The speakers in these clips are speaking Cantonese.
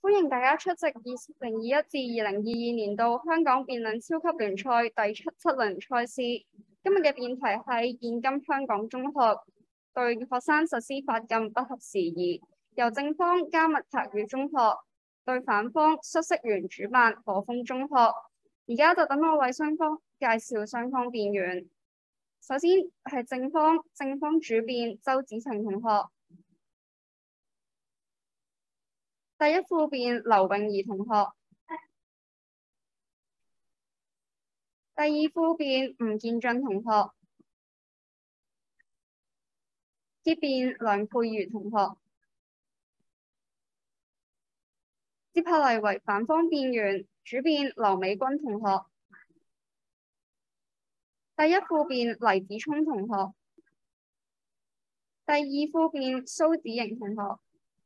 歡迎大家出席2021至2022年度香港辯論超級聯賽第7輪賽事。今日嘅辯題係現今香港中學對學生實施發禁不合時宜，由正方加密塔語中學對反方孰色園主辦何風中學。而家就等我為雙方介紹雙方辯員。首先係正方主辯周子晴同學。第一副辯劉泳儀同學，第二副辯吳建俊同學，結辯梁佩瑜同學。接下嚟為反方辯員，主辯劉美君同學，第一副辯黎子聰同學，第二副辯蘇子瑩同學。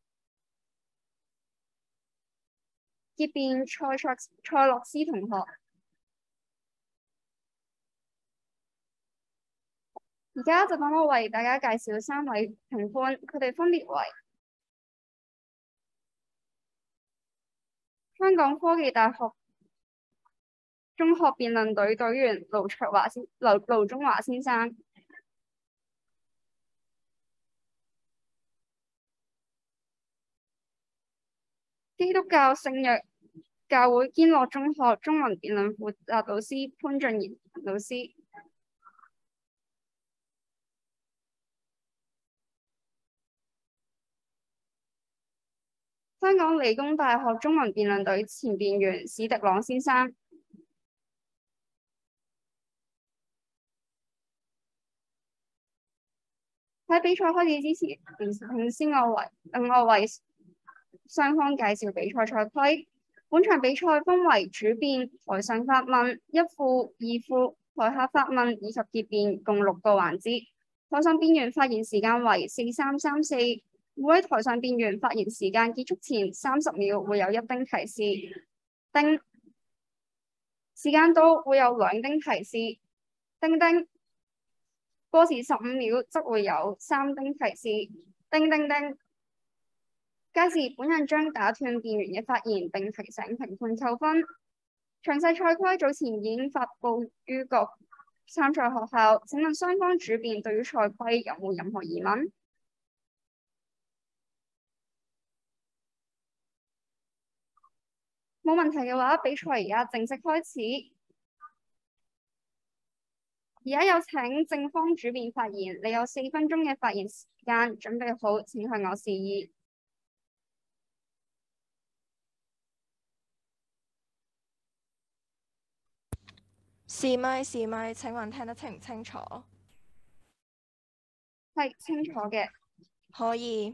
結辯蔡樂思同學。而家就等我為大家介紹3位評判，佢哋分別為香港科技大學中學辯論隊隊員盧中華先生，基督教聖約教會堅樂中學中文辯論負責導師潘俊賢老師，香港理工大學中文辯論隊前辯員史迪朗先生，喺比賽開始之前，先等我為雙方介紹比賽賽規。本場比賽分為主辯台上發問、一副、二副、台下發問以及結辯共6個環節。台上辯員發言時間為4334，每位台上辯員發言時間結束前30秒會有1叮提示，叮時間到會有2叮提示，叮叮過時15秒則會有3叮提示，叮叮叮。屆時本人將打斷辯員嘅發言並提醒評判扣分。詳細賽規早前已經發布於各參賽學校，請問雙方主辯對於賽規有冇任何疑問？冇問題嘅話，比賽而家正式開始。而家有請正方主辯發言，你有4分鐘嘅發言時間，準備好請向我示意。 試咪，請問聽得清唔清楚？ 係清楚嘅。 可以。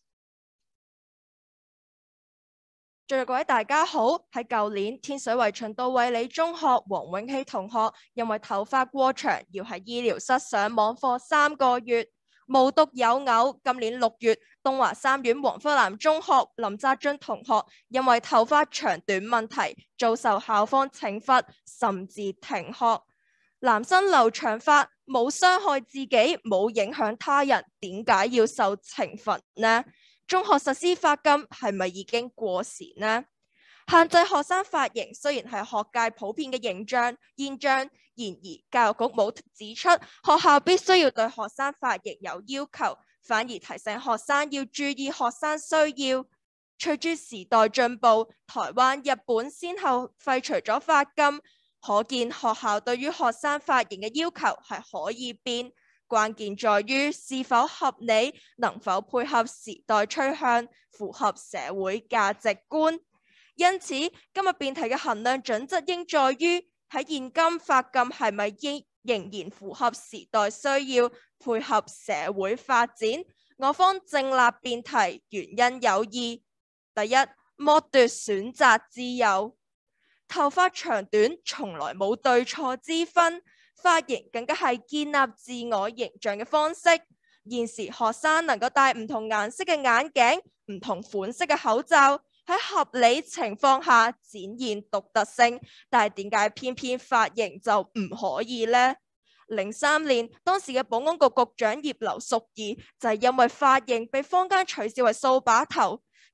在座各位大家好，喺舊年天水圍循道衛理中學黃永熙同學因為頭髮過長要喺醫療室上網課3個月。無獨有偶，今年6月，東華三院黃福南中學林澤俊同學因為頭髮長短問題遭受校方懲罰，甚至停學。男生留長髮冇傷害自己，冇影響他人，點解要受懲罰呢？中學實施髮禁係咪已經過時呢？限制學生髮型雖然係學界普遍嘅現象，然而教育局冇指出學校必須要對學生髮型有要求，反而提醒學生要注意學生需要。隨住時代進步，台灣、日本先後廢除咗髮禁，可見學校對於學生髮型嘅要求係可以變，關鍵在於是否合理，能否配合時代趨向，符合社會價值觀。因此，今日辯題嘅衡量準則應在於喺現今髮禁係咪仍然符合時代需要，配合社會發展。我方正立辯題原因有二：第一，剝奪選擇自由。頭髮長短從來冇對錯之分，髮型更加係建立自我形象嘅方式。現時學生能夠戴唔同顏色嘅眼鏡、唔同款式嘅口罩，喺合理情況下展現獨特性，但係點解偏偏髮型就唔可以呢？03年當時嘅保安局局長葉劉淑儀就係因為髮型被坊間取笑為掃把頭，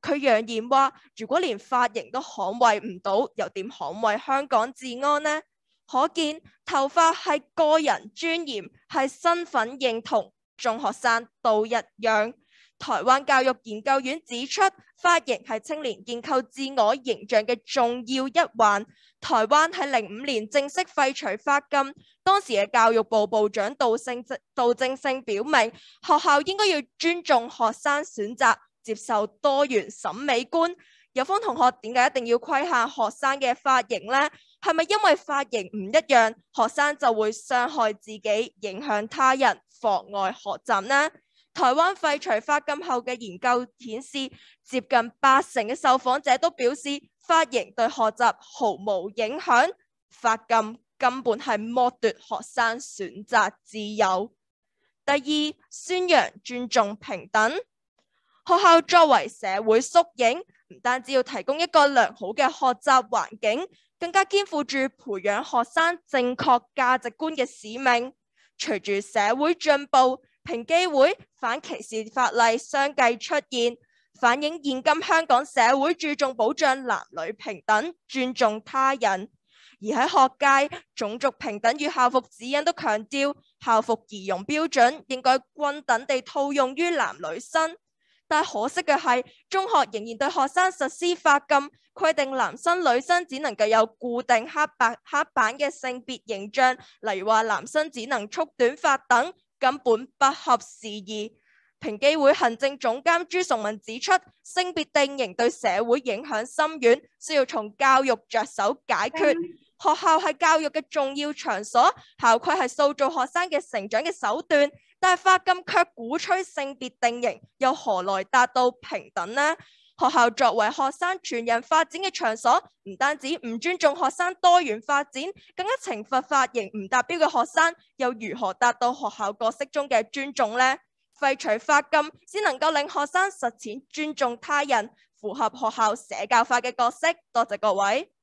佢揚言話：如果連髮型都捍衛唔到，又點捍衛香港治安呢？可見頭髮係個人尊嚴，係身份認同，中學生都一樣。台灣教育研究院指出，髮型係青年建構自我形象嘅重要一環。台灣喺2005年正式廢除髮禁，當時嘅教育部部長杜正勝表明，學校應該要尊重學生選擇，接受多元審美觀。有方同學點解一定要規限學生嘅髮型呢？係咪因為髮型唔一樣，學生就會傷害自己、影響他人、妨礙學習呢？台灣廢除髮禁後嘅研究顯示，接近80%嘅受訪者都表示髮型對學習毫無影響。髮禁根本係剝奪學生選擇自由。第二，宣揚尊重平等。學校作為社會縮影，唔單止要提供一個良好嘅學習環境，更加肩負住培養學生正確價值觀嘅使命。隨住社會進步，平機會反歧視法例相繼出現，反映現今香港社會注重保障男女平等、尊重他人。而喺學界，種族平等與校服指引都強調，校服儀容標準應該均等地套用於男女生。但可惜嘅係，中學仍然對學生實施髮禁，規定男生女生只能夠有固定黑板嘅性別形象，例如話男生只能束短髮等，根本不合時宜。平機會行政總監朱崇文指出，性別定型對社會影響深遠，需要從教育着手解決。學校係教育嘅重要場所，校規係塑造學生嘅成長嘅手段，但係髮禁卻鼓吹性別定型，又何來達到平等呢？學校作為學生全人發展嘅場所，唔單止唔尊重學生多元發展，更加懲罰髮型唔達標嘅學生，又如何達到學校角色中嘅尊重呢？廢除髮禁先能夠令學生實踐尊重他人，符合學校社教化嘅角色。多謝各位。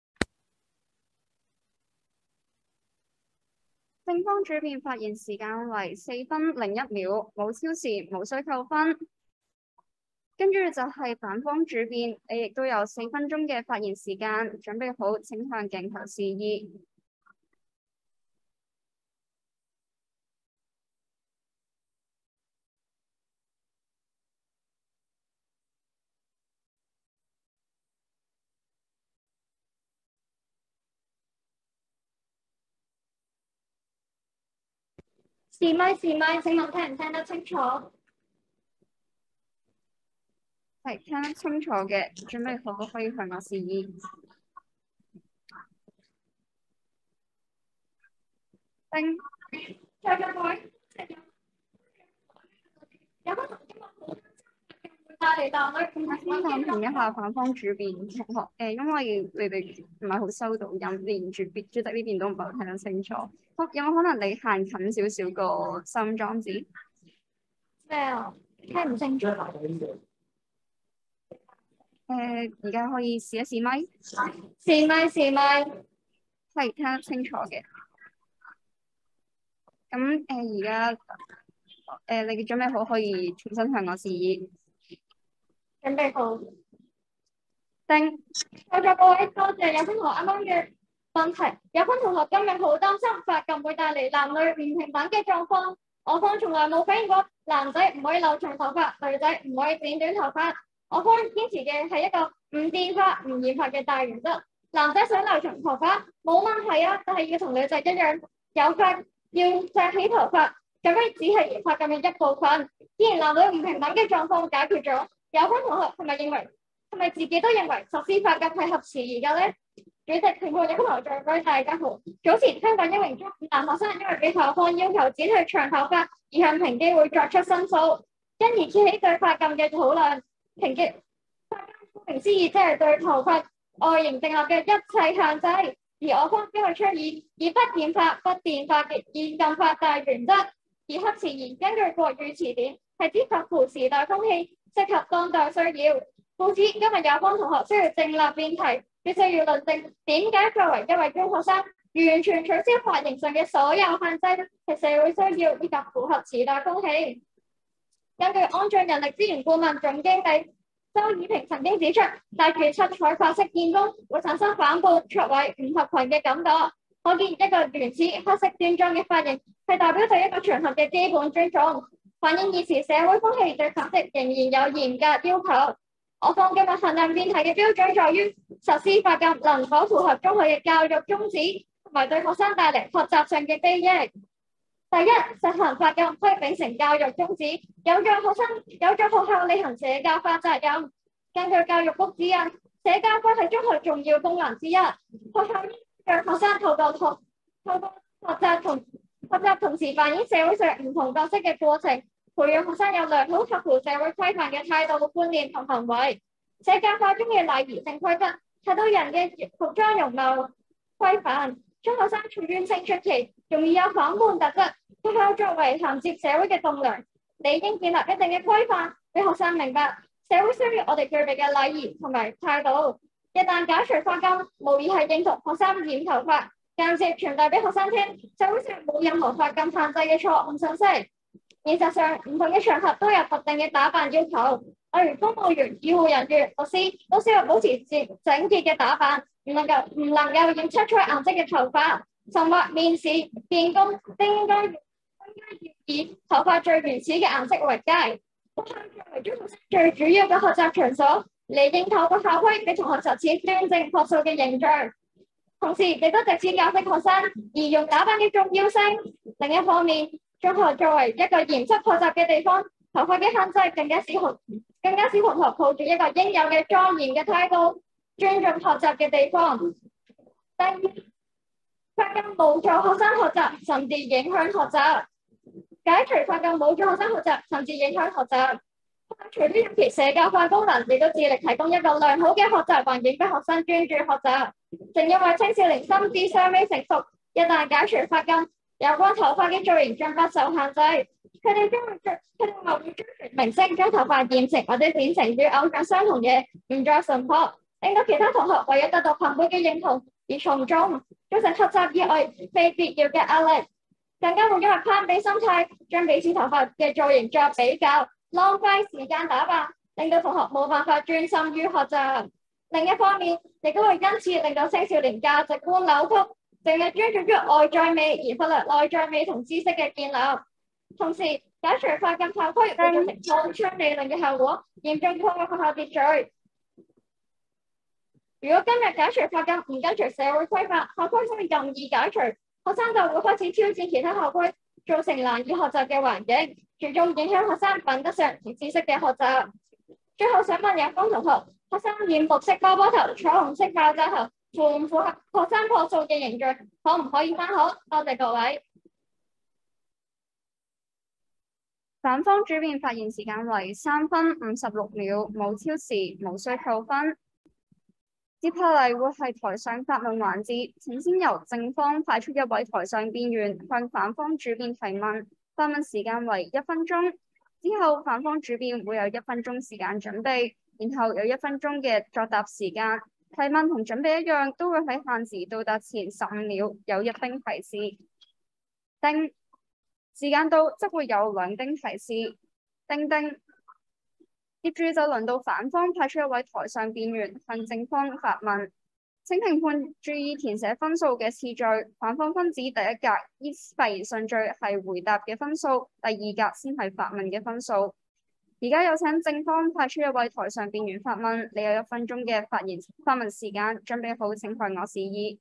正方主辯發言時間為4分01秒，冇超時，無需扣分。跟住就係反方主辯，你亦都有4分鐘嘅發言時間，準備好請向鏡頭示意。 試咪，請問聽唔聽得清楚？ 係聽得清楚嘅，準備好可以向我示意。叮， 在座各位，有乜同今日好帶嚟答咧？ 先暫停一下反方主辯同學，因為你哋唔係好收到音，連住主席呢邊都唔係好聽得清楚。好，有冇可能你行近少少個收音裝置？ 咩啊？聽唔清楚。 而家可以試一試咪？ 試咪， 係聽得清楚嘅。咁而家你準備好可以重新向我示意。 準備好。 叮， 在座各位，多謝有潘同學啱啱嘅問題。有潘同學今日好擔心髮禁會帶嚟男女唔平等嘅狀況。我方從來冇反映過男仔唔可以留長頭髮，女仔唔可以剪短頭髮。我方堅持嘅係一個唔電髮、唔染髮嘅大原則。男仔想留長頭髮冇問題啊，但係要同女仔一樣有髮要紮起頭髮，咁樣只係髮禁嘅一部分。既然男女唔平等嘅狀況解決咗，有關同學係咪自己都認為實施髮禁係合時宜嘅呢？主席、評判有關同學大家好。早前香港一名中五男學生因為被校方要求剪去長頭髮，而向平機會作出申訴，因而揭起對髮禁嘅討論。髮禁顧名思義，即係對頭髮外形訂立嘅一切限制。而我方將會倡議以不染髮、不電髮嘅現禁髮大原則，而合時宜根據國語詞典係指合乎時代風氣，適合當代需要。故此，今日有方同學需要正立辯題，必須要論證點解作為一位中學生，完全取消髮型上嘅所有限制係社會需要以及符合時代風氣。根據安俊人力資源顧問總經理周以平曾經指出，戴住七彩髮飾見工會產生反叛、出位、唔合群嘅感覺。可見一個原始黑色端莊嘅髮型係代表對一個場合嘅基本尊重，反映現時社會風氣對髮飾仍然有嚴格要求。我方今日衡量辯題嘅標準在於實施髮禁能否符合中學嘅教育宗旨，同埋對學生帶嚟學習上嘅裨益。第一，實行髮禁可以秉承教育宗旨，有助學校履行社交化責任。根據教育局指引，社交化係中學重要功能之一。學校應讓學生透過學習同時扮演社會上唔同角色嘅過程，培養學生有良好合乎社會規範嘅態度、觀念同行為。社交化中嘅禮儀性規則，睇到人嘅服裝容貌規範。中學生處於青春期，容易有反叛特質。學校作為銜接社會嘅棟樑，理應建立一定嘅規範，俾學生明白社會需要我哋具備嘅禮儀同埋態度。一旦解除髮禁，無疑係認同學生染頭髮，間接傳遞俾學生聽社會上冇任何髮禁限制嘅錯誤信息。現實上，唔同嘅場合都有特定嘅打扮要求，例如公務員、醫護人員、律師都需要保持整潔嘅打扮，唔能夠染七彩顏色嘅頭髮。甚或面試、見工都應該要以頭髮最原始嘅顏色為佳。學校作為中學生最主要嘅學習場所，理應透過校規俾同學實踐端正樸素嘅形象，同時亦都藉此教識學生儀容打扮嘅重要性。另一方面，中學作為一個嚴肅學習嘅地方，頭髮嘅限制更加使同學抱住一個應有嘅莊嚴嘅態度，尊重學習嘅地方。第二，髮禁無助學生學習，甚至影響學習。解除髮禁無助學生學習，甚至影響學習。除咗引其社交化功能，亦都致力提供一個良好嘅學習環境俾學生專注學習。正因為青少年心智尚未成熟，一旦解除髮禁，有關頭髮嘅造型將不受限制。佢哋會追隨明星將頭髮染成或者剪成與偶像相同嘅，唔再淳樸，令到其他同學為咗得到朋輩嘅認同而從眾，造成學習以外非必要嘅壓力。更加會因為攀比心態，將彼此頭髮嘅造型作比較，浪費時間打扮，令到同學冇辦法專心於學習。另一方面，亦都會因此令到青少年價值觀扭曲，淨係專注於外在美而忽略內在美同知識嘅建立。同時，解除髮禁校規會造成創傷理論嘅效果，嚴重破壞學校秩序。如果今日解除髮禁唔跟隨社會規範，校規會任意解除，學生就會開始挑戰其他校規，造成難以學習嘅環境，最終影響學生品德上同知識嘅學習。最後想問有風同學，學生染綠色波波頭、彩虹色爆炸頭，符唔符合學生樸素嘅形象？可唔可以返學？多謝各位。 反方主辯發言時間為3分56秒，無超時，無需扣分。接下嚟會係台上發問環節，請先由正方派出一位台上辯員向反方主辯提問，發問時間為1分鐘。之後反方主辯會有1分鐘時間準備，然後有1分鐘嘅作答時間。提問同準備一樣，都會喺限時到達前15秒有1丁提示。叮，時間到即會有2丁提示。叮叮。接住就輪到反方派出一位台上辯員向正方發問，請評判注意填寫分數嘅次序。反方分指第一格依發言順序係回答嘅分數，第2格先係發問嘅分數。而家有請正方派出一位台上辯員發問，你有1分鐘嘅發問時間，準備好請向我示意。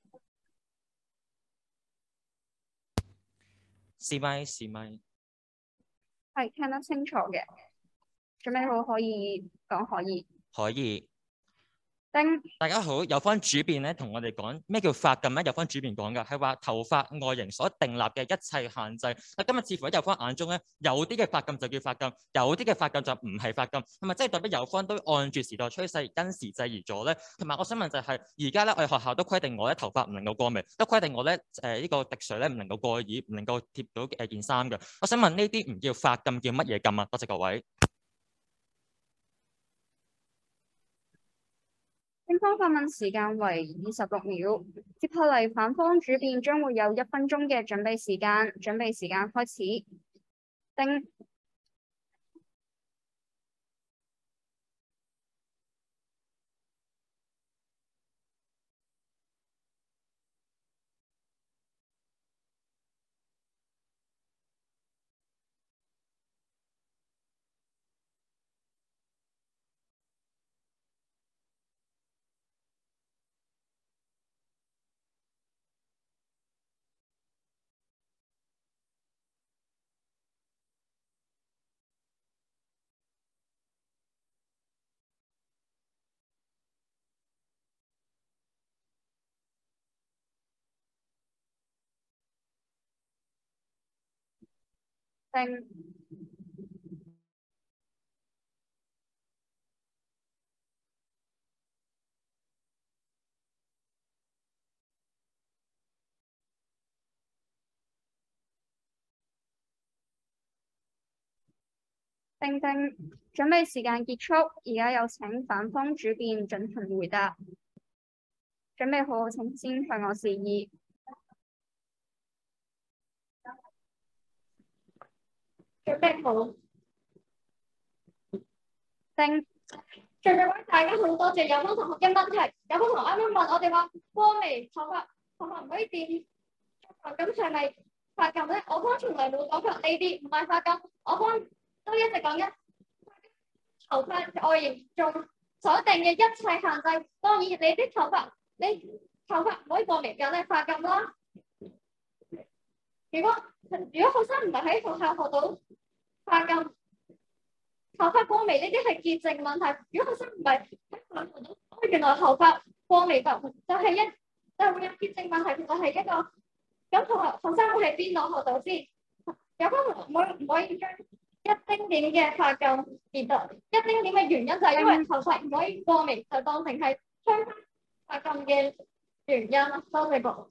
試咪， 係聽得清楚嘅。準備好可以講可以。 可以。 叮， 大家好，有方主辯咧同我哋講咩叫髮禁咧？有方主辯講嘅係話頭髮外形所訂立嘅一切限制。今日似乎喺有方眼中咧，有啲嘅髮禁就叫髮禁，有啲嘅髮禁就唔係髮禁，係咪即係代表有方都按住時代趨勢因時制宜咗咧？同埋我想問就係而家咧，我哋學校都規定我咧頭髮唔能夠過眉，都規定我咧呢個滴水咧唔能夠過耳，唔能夠貼到件衫嘅。我想問呢啲唔叫髮禁，叫乜嘢禁啊？多謝各位。 正方發問時間為26秒，接下嚟反方主辯將會有1分鐘嘅準備時間，準備時間開始。叮， 丁丁丁，準備時間結束，而家有請反方主辯進行回答。準備好，請先向我示意。 準備好。 丁在座各位大家好，多謝有方同學嘅問題。有方同學啱啱問我哋話光微頭髮唔可以掂，咁係咪髮禁咧？我方從來冇講過呢啲，唔係髮禁。我方都一直講緊頭髮外形中所定嘅一切限制。當然，你啲頭髮唔可以過微嘅咧，髮禁啦。如果學生唔係喺學校學到髮禁、頭髮過微呢啲係潔淨問題。如果學生唔係喺學校學到，原來頭髮過微就係會有潔淨問題，其實係一個咁學生會喺邊度學到先？有方唔可以將一丁點嘅髮禁變得一丁點嘅原因就係因為頭髮唔可以過微，就當成係將髮禁嘅原因啦。多謝各位。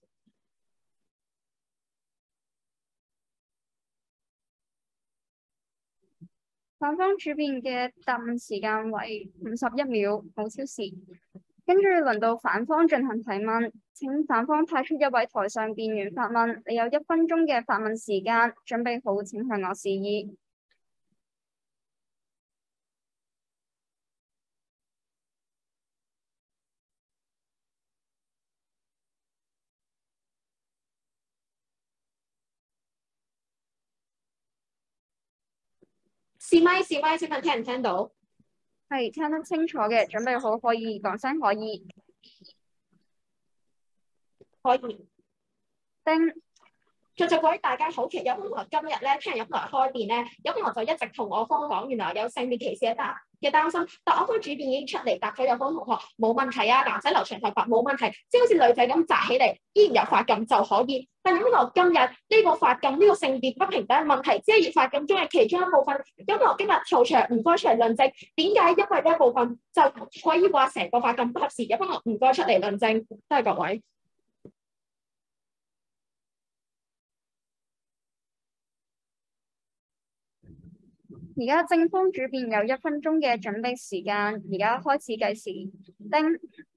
反方主辯嘅答問時間為51秒，冇超時。跟住輪到反方進行提問，請反方派出一位台上辯員發問。你有1分鐘嘅發問時間，準備好請向我示意。 試咪，請問聽唔聽到？ 係聽得清楚嘅，準備好可以講聲可以。 可以。 丁在座各位大家好，其實有同學今日咧聽有同學開辯咧，有同學就一直同我方講，原來有性別歧視嘅擔心，但我方主辯已經出嚟答咗有方同學冇問題啊，男仔留長頭髮冇問題，即係好似女仔咁紮起嚟依然有髮禁就可以。但有同學今日呢個髮禁呢個性別不平等嘅問題，只係髮禁中嘅其中一部分。有同學今日嘈場唔該出嚟論證，點解因為呢一部分就可以話成個髮禁不合時？有同學唔該出嚟論證，多謝各位。 而家正方主辯有1分鐘嘅準備時間，而家開始計時。丁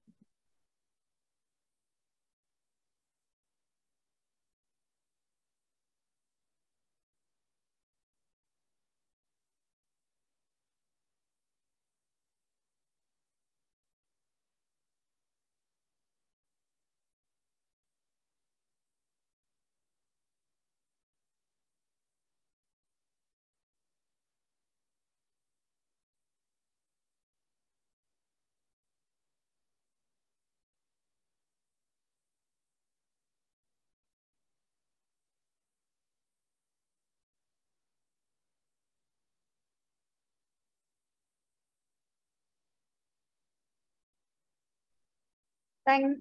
丁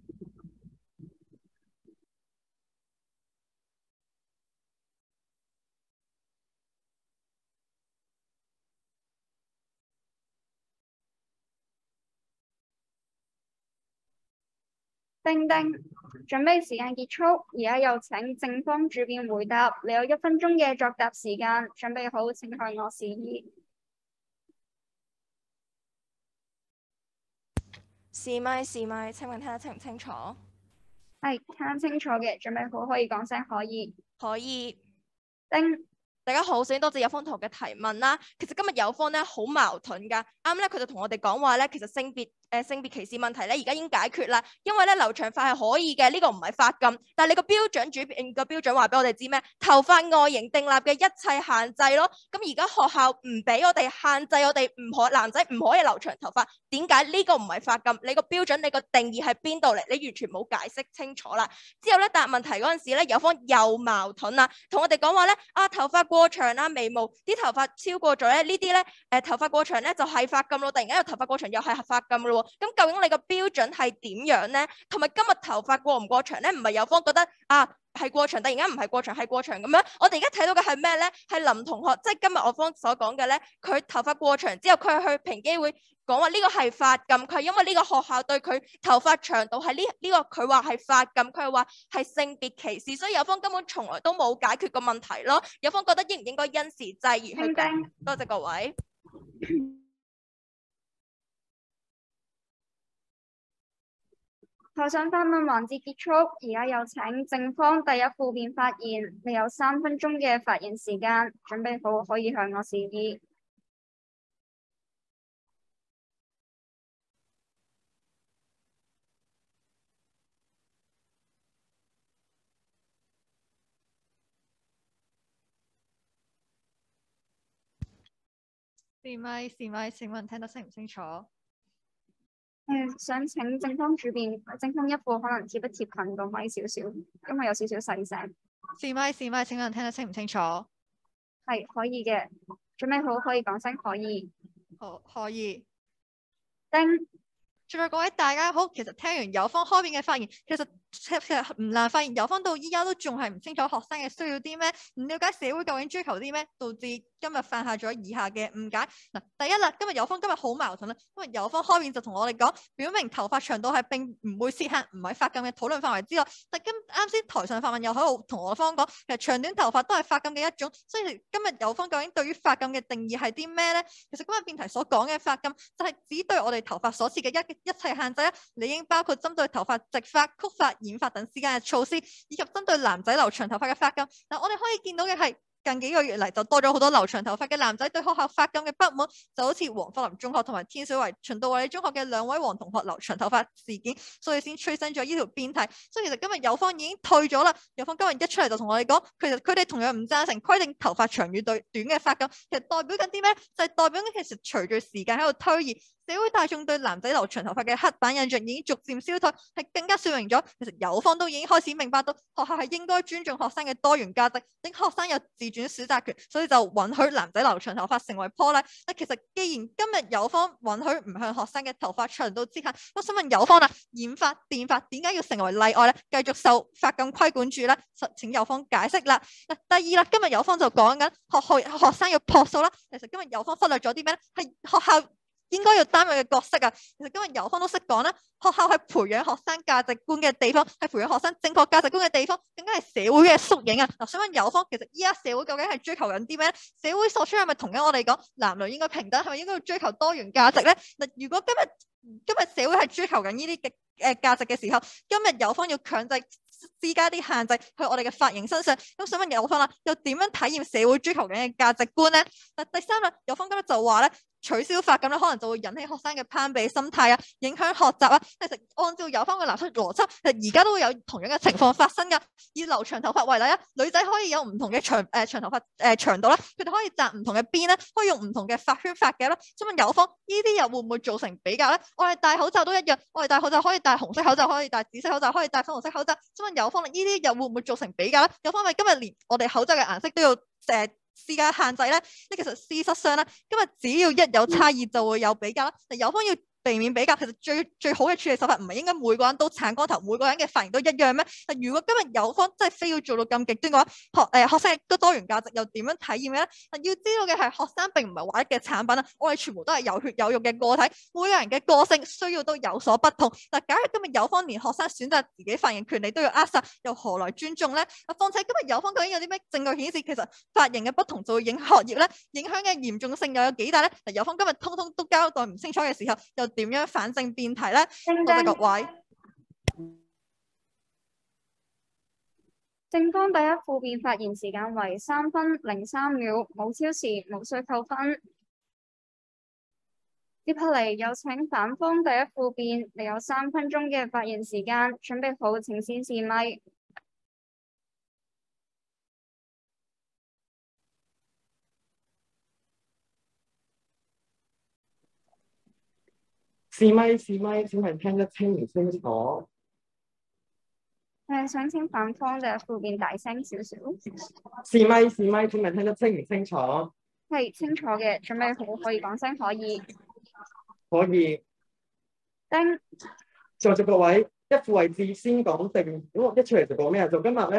丁丁，準備時間結束，而家有請正方主辯回答。你有1分鐘嘅作答時間，準備好請向我示意。 試咪，請問聽得清唔清楚？ 係聽得清楚嘅，準備好可以講聲可以。 可以。 丁大家好，首先多謝有方同學嘅提問啦。其實今日有方咧好矛盾㗎，啱咧佢就同我哋講話咧，其實性別歧視問題咧而家已經解決啦，因為咧留長髮係可以嘅，呢個唔係髮禁。但係你個標準主辯個標準話俾我哋知咩？頭髮外形訂立嘅一切限制咯。咁而家學校唔俾我哋限制我哋男仔唔可以留長頭髮，點解呢個唔係髮禁？你個標準你個定義喺邊度嚟？你完全冇解釋清楚啦。之後咧答問題嗰陣時咧，有方又矛盾啦，同我哋講話咧頭髮過長啦，眉毛啲頭髮超過咗咧，呢啲咧頭髮過長咧就係髮禁咯，突然間有頭髮過長又係髮禁咯。咁究竟你個標準係點樣咧？同埋今日頭髮過唔過長咧，唔係有方覺得係過場，突然間唔係過場，係過場咁樣。我哋而家睇到嘅係咩咧？係林同學，即係今日我方所講嘅咧，佢頭髮過場之後，佢係去平機會講話呢個係髮禁，佢係因為呢個學校對佢頭髮長度係呢個佢話係髮禁，佢係話係性別歧視，所以有方根本從來都冇解決個問題咯。有方覺得應唔應該因時制宜去講？多謝各位。 台上發問環節結束，而家有請正方第一副辯發言，你有3分鐘嘅發言時間，準備好可以向我示意。 試咪，請問聽得清唔清楚？ 想請正方主辯，正方一副可能貼一貼近個咪少少，因為有少少細聲。 試咪，請問聽得清唔清楚？ 係可以嘅，準備好可以講聲可以。 好，可以。 叮。 在座各位大家好，其實聽完有方開辯嘅發言，其實唔難發現有方到依家都仲係唔清楚學生嘅需要啲咩，唔了解社會究竟追求啲咩，導致今日犯下咗以下嘅誤解。嗱，第一啦，有方今日好矛盾啦，因為有方開辯就同我哋講，表明頭髮長度係並唔會設限，唔係髮禁嘅討論範圍之內。但啱先台上發問又喺度同我方講，其實長短頭髮都係髮禁嘅一種，所以今日有方究竟對於髮禁嘅定義係啲咩咧？其實今日辯題所講嘅髮禁就係指對我哋頭髮所設嘅一切限制，理應包括針對頭髮直髮、曲髮、染髮等之間嘅措施，以及針對男仔留長頭髮嘅髮禁。嗱，我哋可以見到嘅係近幾個月嚟就多咗好多留長頭髮嘅男仔對學校髮禁嘅不滿，就好似黃福林中學同埋天水圍循道衛理中學嘅2位黃同學留長頭髮事件，所以先催生咗呢條辯題。所以其實今日有方已經退咗啦，有方今日一出嚟就同我哋講，其實佢哋同樣唔贊成規定頭髮長與短嘅髮禁，其實代表緊啲咩？就係代表緊其實隨住時間喺度推移，社會大眾對男仔留長頭髮嘅刻板印象已經逐漸消退，係更加說明咗其實有方都已經開始明白到學校係應該尊重學生嘅多元價值，令學生有自主選擇權，所以就允許男仔留長頭髮成為破例。其實既然今日有方允許唔向學生嘅頭髮長度之下，我想問有方啦，染髮、電髮點解要成為例外咧？繼續受髮禁規管住咧？請有方解釋啦。第二啦，今日有方就講緊學生要樸素啦。其實今日有方忽略咗啲咩咧？係學校應該要擔任嘅角色啊！其實今日有方都識講啦，學校係培養學生價值觀嘅地方，係培養學生正確價值觀嘅地方，更加係社會嘅縮影啊！嗱，想問有方，其實依家社會究竟係追求緊啲咩咧？社會所趨係咪同樣我哋講男女應該平等，係咪應該要追求多元價值咧？嗱，如果今日社會係追求緊呢啲嘅價值嘅時候，今日有方要強制施加啲限制去我哋嘅髮型身上，咁想問有方啦，又點樣體驗社會追求緊嘅價值觀咧？嗱，第三啦，有方今日就話咧，取消髮禁咧，可能就會引起學生嘅攀比心態啊，影響學習啊。其實按照有方嘅邏輯，其實而家都會有同樣嘅情況發生噶。以留長頭髮為例啊，女仔可以有唔同嘅長頭髮長度啦，佢哋可以紮唔同嘅辮啦，可以用唔同嘅髮圈髮夾啦。想問有方，呢啲又會唔會造成比較咧？我哋戴口罩都一樣，我哋戴口罩可以戴紅色口罩，可以戴紫色口罩，可以戴粉紅色口罩。想問有方，呢啲又會唔會造成比較咧？有方咪今日連我哋口罩嘅顏色都要施加限制咧？其實事實上咧，今日只要一有差異就會有比較啦。有方要避免比較，其實最好嘅處理手法唔係應該每個人都鏟光頭，每個人嘅髮型都一樣咩？如果今日有方真係非要做到咁極端嘅話，學生亦都多元價值又點樣體驗嘅咧？要知道嘅係學生並唔係唯一嘅產品啊，我哋全部都係有血有肉嘅個體，每個人嘅個性需要都有所不同。假如今日有方連學生選擇自己髮型權利都要扼殺，又何來尊重咧？況且今日有方究竟有啲咩證據顯示其實髮型嘅不同就會影響學業咧？影響嘅嚴重性又有幾大咧？有方今日通通都交代唔清楚嘅時候，又點樣反證辯題咧？多謝各位。 正方第一副辯發言時間為3分03秒，冇超時，無需扣分。接下嚟有請反方第一副辯，你有3分鐘嘅發言時間，準備好請先示咪。 試咪，請問聽得清唔清楚？ 想請反方第一副辯大聲少少。 試咪，請問聽得清唔清楚？ 係清楚嘅，準備好可以講聲可以。 可以。 叮。 在座各位，一副位置先講定，咁我一出嚟就講咩啊？就今日咧，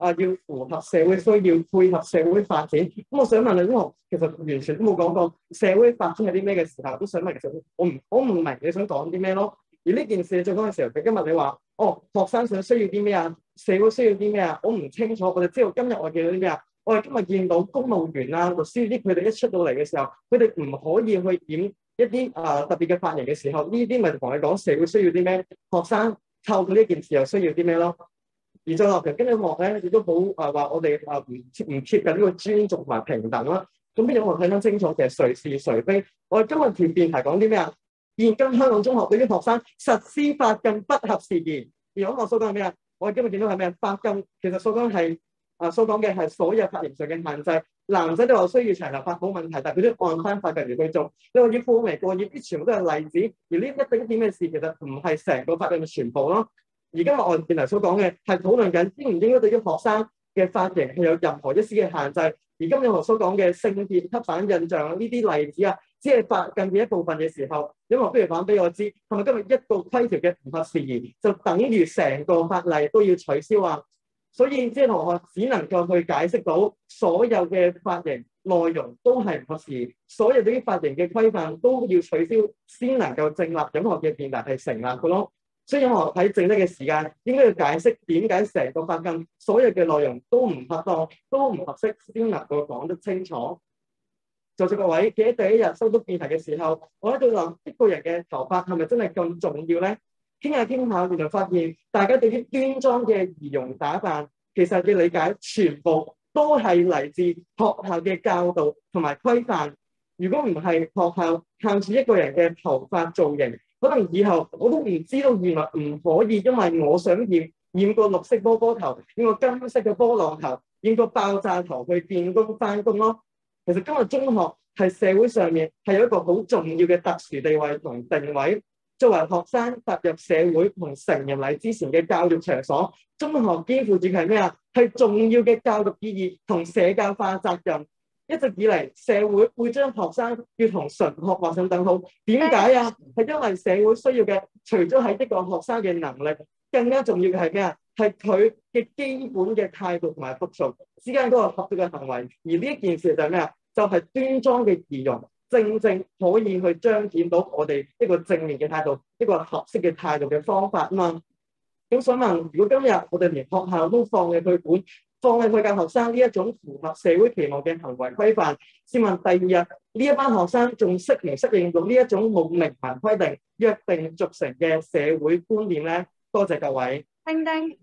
要符合社會需要，配合社會發展。咁我想問你，因為其實完全都冇講過社會發展係啲咩嘅時候，都想問其實我唔明你想講啲咩咯。而呢件事做嗰陣時候，今日你話學生想需要啲咩啊，社會需要啲咩啊，我唔清楚。我哋知道今日我見到啲咩啊，我哋今日見到公務員啊、律師啲，佢哋一出到嚟嘅時候，佢哋唔可以去染一啲特別嘅髮型嘅時候，呢啲咪同你講社會需要啲咩？學生透過呢件事又需要啲咩咯？而再落嚟經濟學咧，亦都好話我哋唔貼近呢個尊重同埋平等啦。咁邊度我睇得清楚，其實誰是誰非？我哋今日條辯題講啲咩啊？現今香港中學對於學生實施髮禁不合時宜。而我所講係咩啊？我哋今日見到係咩啊？髮禁其實所講嘅係所有髮型上嘅限制。男仔都話需要長頭髮冇問題，但係佢都按翻髮禁而去做。你話要過眉過耳，啲全部都係例子。而呢一丁點嘅事，其實唔係成個髮禁嘅全部咯。而今日我哋辯題所講嘅係討論緊應唔應該對於學生嘅髮型係有任何一絲嘅限制。而今日我所講嘅性別刻板印象呢啲例子啊，只係髮禁嘅一部分嘅時候，因為不如反俾我知，係咪今日一個規條嘅唔合時宜，就等於成個法例都要取消啊？所以即係同學只能夠去解釋到所有嘅髮型內容都係唔合時宜，所有對於髮型嘅規範都要取消，先能夠成立任何嘅辯題係成立嘅咯。所以我喺剩低嘅時間應該要解釋點解成個髮禁所有嘅內容都唔恰當，都唔合適，先能夠講得清楚。在座各位記得第一日收到辯題嘅時候，我喺度諗一個人嘅頭髮係咪真係咁重要咧？傾下傾下，原來發現大家對於端莊嘅儀容打扮，其實嘅理解全部都係嚟自學校嘅教導同埋規範。如果唔係學校靠住一個人嘅頭髮造型，可能以後我都唔知道原來唔可以，因為我想染個綠色波波頭，染個金色嘅波浪頭，染個爆炸頭去見工返工咯。其實今日中學係社會上面係有一個好重要嘅特殊地位同定位。作為學生踏入社會同成人禮之前嘅教育場所，中學肩負住係咩啊？係重要嘅教育意義同社教化責任。一直以嚟，社會會將學生要同純學劃上等號。點解啊？係因為社會需要嘅，除咗係一個學生嘅能力，更加重要嘅係咩啊？係佢嘅基本嘅態度同埋服從之間嗰個合作嘅行為。而呢一件事就係咩啊？就係端莊嘅儀容。正正可以去彰顯到我哋一個正面嘅態度，一個合適嘅態度嘅方法啊嘛。咁想問，如果今日我哋連學校都放棄佢管，放棄佢教學生呢一種符合社會期望嘅行為規範，試問第二日呢一班學生仲適唔適應到呢一種冇明文規定、約定俗成嘅社會觀念咧？多謝各位。 叮叮。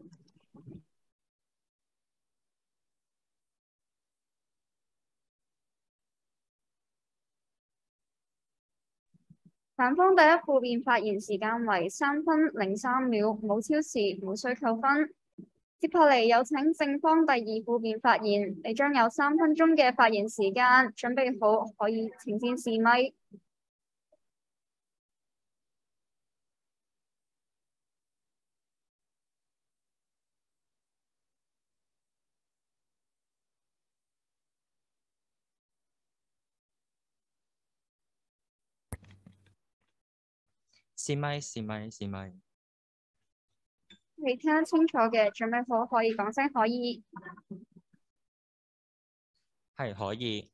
反方第一副辯發言時間為3分03秒，冇超時，無需扣分。接下嚟有請正方第二副辯發言，你將有3分鐘嘅發言時間，準備好可以請先試咪。 試咪。 你聽得清楚嘅，準備好可以講聲可以。 係可以。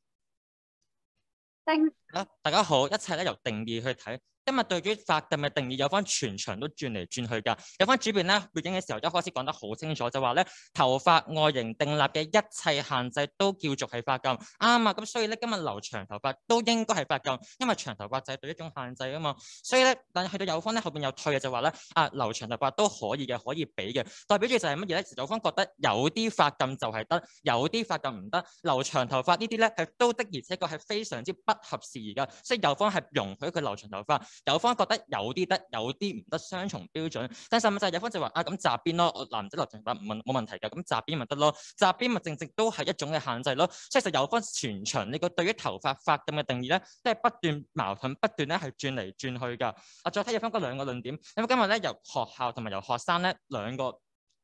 叮。 大家好，一齊咧由定義去睇。今日對於髮禁嘅定義有翻全場都轉嚟轉去㗎，有翻主辯咧背景嘅時候一開始講得好清楚，就話咧頭髮外形訂立嘅一切限制都叫做係髮禁，啱啊！咁所以咧今日留長頭髮都應該係髮禁，因為長頭髮就係對一種限制啊嘛。所以咧，但係去到有方咧後邊有退嘅就話咧留長頭髮都可以嘅，可以俾嘅，代表住就係乜嘢咧？有方覺得有啲髮禁就係得，有啲髮禁唔得，留長頭髮呢啲咧係都的，而且確係非常之不合時宜㗎，所以有方係容許佢留長頭髮。有方覺得有啲得，有啲唔得，雙重標準。但係就係有方就話咁紮邊咯，男仔留長髮冇問題㗎，咁紮邊咪得咯，紮邊咪正正都係一種嘅限制咯。所以就有方全場呢個對於頭髮髮禁嘅定義咧，都係不斷矛盾，不斷咧係轉嚟轉去㗎。再睇有方嗰兩個論點，因為今日咧由學校同埋由學生咧兩個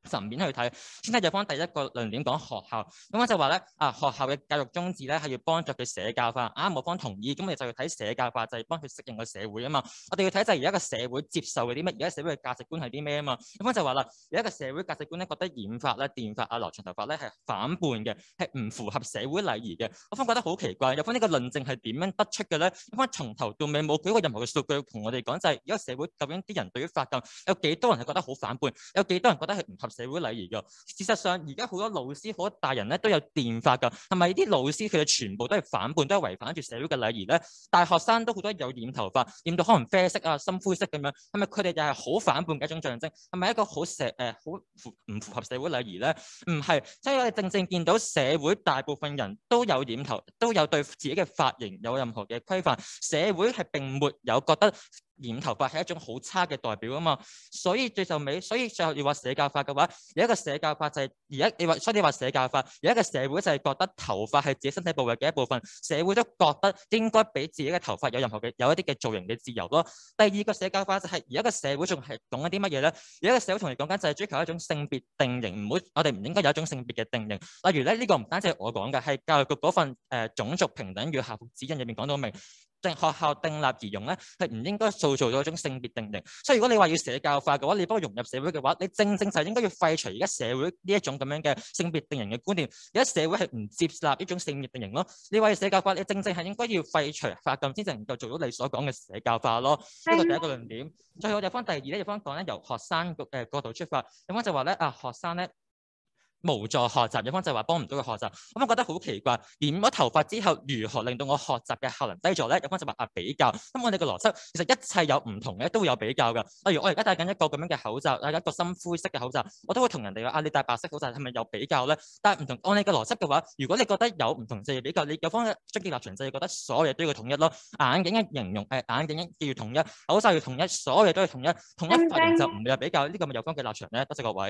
層面去睇，先睇就翻第一個論點講學校，咁我就話咧學校嘅教育宗旨咧係要幫助佢社交化，我方同意，咁我哋就要睇社交化就係幫佢適應個社會啊嘛，我哋要睇就係而家個社會接受嘅啲乜，而家社會嘅價值觀係啲咩啊嘛，咁我就話啦，而家個社會價值觀咧覺得染髮咧、電髮留長頭髮咧係反叛嘅，係唔符合社會禮儀嘅，我方覺得好奇怪，有翻呢個論證係點樣得出嘅咧？有翻從頭到尾冇舉過任何嘅數據同我哋講，就係而家社會究竟啲人對於髮禁有幾多人係覺得好反叛，有幾多人覺得係唔合社會禮儀㗎？事實上，而家好多老師、好多大人咧都有電髮㗎，係咪啲老師佢哋全部都係反叛，都係違反住社會嘅禮儀咧？大學生都好多有染頭髮，染到可能啡色啊、深灰色咁樣，係咪佢哋就係好反叛嘅一種象徵？係咪一個好唔符合社會禮儀咧？唔係，所以我哋正正見到社會大部分人都有染頭，都有對自己嘅髮型有任何嘅規範，社會係並沒有覺得染頭髮係一種好差嘅代表啊嘛，所以最後要話社教化嘅話，有一個社教化就係所以你話社教化，有一個社會就係覺得頭髮係自己身體部位嘅一部分，社會都覺得應該俾自己嘅頭髮有一啲嘅造型嘅自由咯。第二個社教化就係而家個社會仲係講緊啲乜嘢咧？而家個社會同你講緊就係追求一種性別定型，我哋唔應該有一種性別嘅定型。例如咧，呢個唔單止係我講嘅，係教育局嗰份種族平等與校服指引入面講到明。學校訂立而用咧，係唔應該塑造咗一種性別定型。所以如果你話要社教化嘅話，你幫佢融入社會嘅話，你正正就應該要廢除而家社會呢一種咁樣嘅性別定型嘅觀念。而家社會係唔接納呢種性別定型咯。你話要社教化，你正正係應該要廢除髮禁先至能夠做到你所講嘅社教化咯。呢個第一個論點。最後入翻第二咧，入翻講咧由學生角度出發，入翻就話咧學生咧無助學習，有方就話幫唔到佢學習，咁我覺得好奇怪。染咗頭髮之後，如何令到我學習嘅效能低咗咧？有方就話比較。咁我哋個邏輯其實一切有唔同嘅，都會有比較㗎。例如我而家戴緊一個咁樣嘅口罩，戴一個深灰色嘅口罩，我都會同人哋話你戴白色口罩係咪有比較咧？但係唔同按你嘅邏輯嘅話，如果你覺得有唔同就要比較，你有方嘅終極立場就係覺得所有嘢都要統一咯。眼鏡嘅形容眼鏡要統一，口罩要統一，所有嘢都要統一，統一髮型就唔會有比較。呢個咪有方嘅立場咧？多謝各位。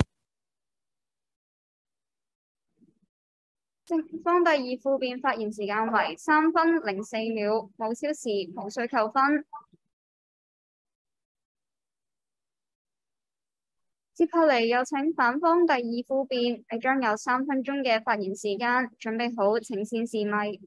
正方第二附辯發言時間為3分04秒，冇超時，無需扣分。接下嚟有請反方第二附辯，你將有3分鐘嘅發言時間，準備好請先試咪。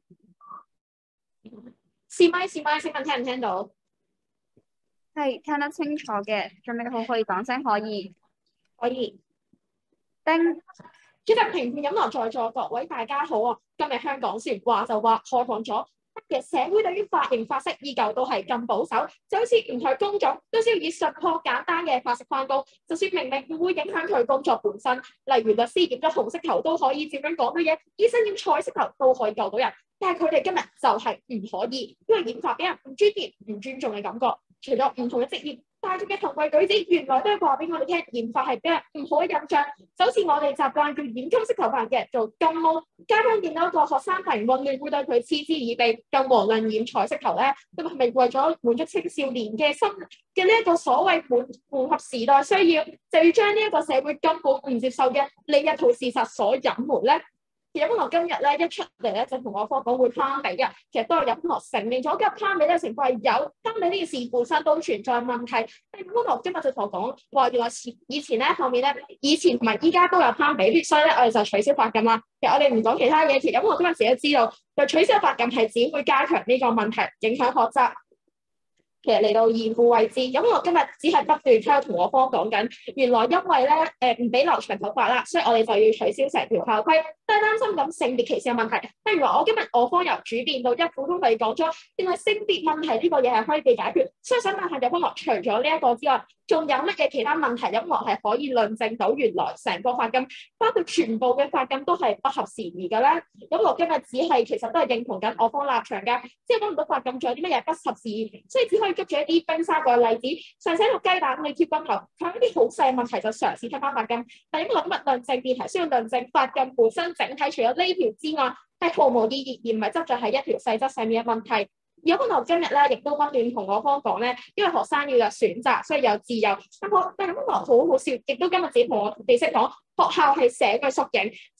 試咪，請問聽唔聽到？ 係聽得清楚嘅，準備好可以講聲可以。 可以。 叮。 主席、評判、飲樂在座各位大家好啊！今日香港說話就話開放咗，嘅社會對於髮型髮色依舊都係咁保守，就好似唔同工種都需要以實破簡單嘅髮色翻工，就算明明唔會影響佢工作本身，例如律師染咗紅色頭都可以照樣講到嘢，醫生染彩色頭都可以救到人，但係佢哋今日就係唔可以，因為染髮俾人唔專業、唔尊重嘅感覺。除咗唔同嘅職業，大眾嘅行為舉止，原來都係話俾我哋聽，染髮係俾人唔好嘅印象。就好似我哋習慣叫染金色頭髮嘅人做金毛，家長見到一個學生髮型混亂，會對佢嗤之以鼻，更遑論染彩色頭咧，咁係咪為咗滿足青少年嘅心嘅呢一個所謂符合時代需要，就要將呢一個社會根本唔接受嘅另一套事實所隱瞞咧？其實飲樂今日咧一出嚟咧就同我科講會攀比嘅，其實都係飲樂承認咗嘅攀比嘅情況係有，攀比呢件事本身都存在問題。但係飲樂今日就同我講話，原來以前咧後面咧以前同埋依家都有攀比，所以咧我哋就取消髮禁啦。其實我哋唔講其他嘢，其實飲樂今日自己都知道，就取消髮禁係只會加強呢個問題，影響學習。其實嚟到現副位置，咁我今日只係不斷喺度同我方講緊，原來因為咧唔俾留長頭髮啦，所以我哋就要取消成條校規，都係擔心咁性別歧視嘅問題。譬如話我今日我方由主辯到一副都係講咗，原來性別問題呢個嘢係可以被解決。所以想問下有方樂，除咗呢一個之外，仲有乜嘢其他問題音樂係可以論證到原來成個髮禁，包括全部嘅髮禁都係不合時宜嘅咧？音樂今日只係其實都係認同緊我方立場嘅，即係講唔到髮禁仲有啲乜嘢不合時宜，所以只可以捉住一啲冰沙個例子，上寫個雞蛋去貼骨頭，睇一啲好細嘅問題就嘗試聽翻髮禁。但音樂今日論證辯題需要論證髮禁本身整體除咗呢條之外係毫無意義，而唔係執着喺一條細則上面嘅問題。有可能今日咧，亦都不斷同我方講咧，因為學生要有選擇，所以有自由。但係咁講好好笑，亦都今日自己同我哋識講，學校係社區縮影，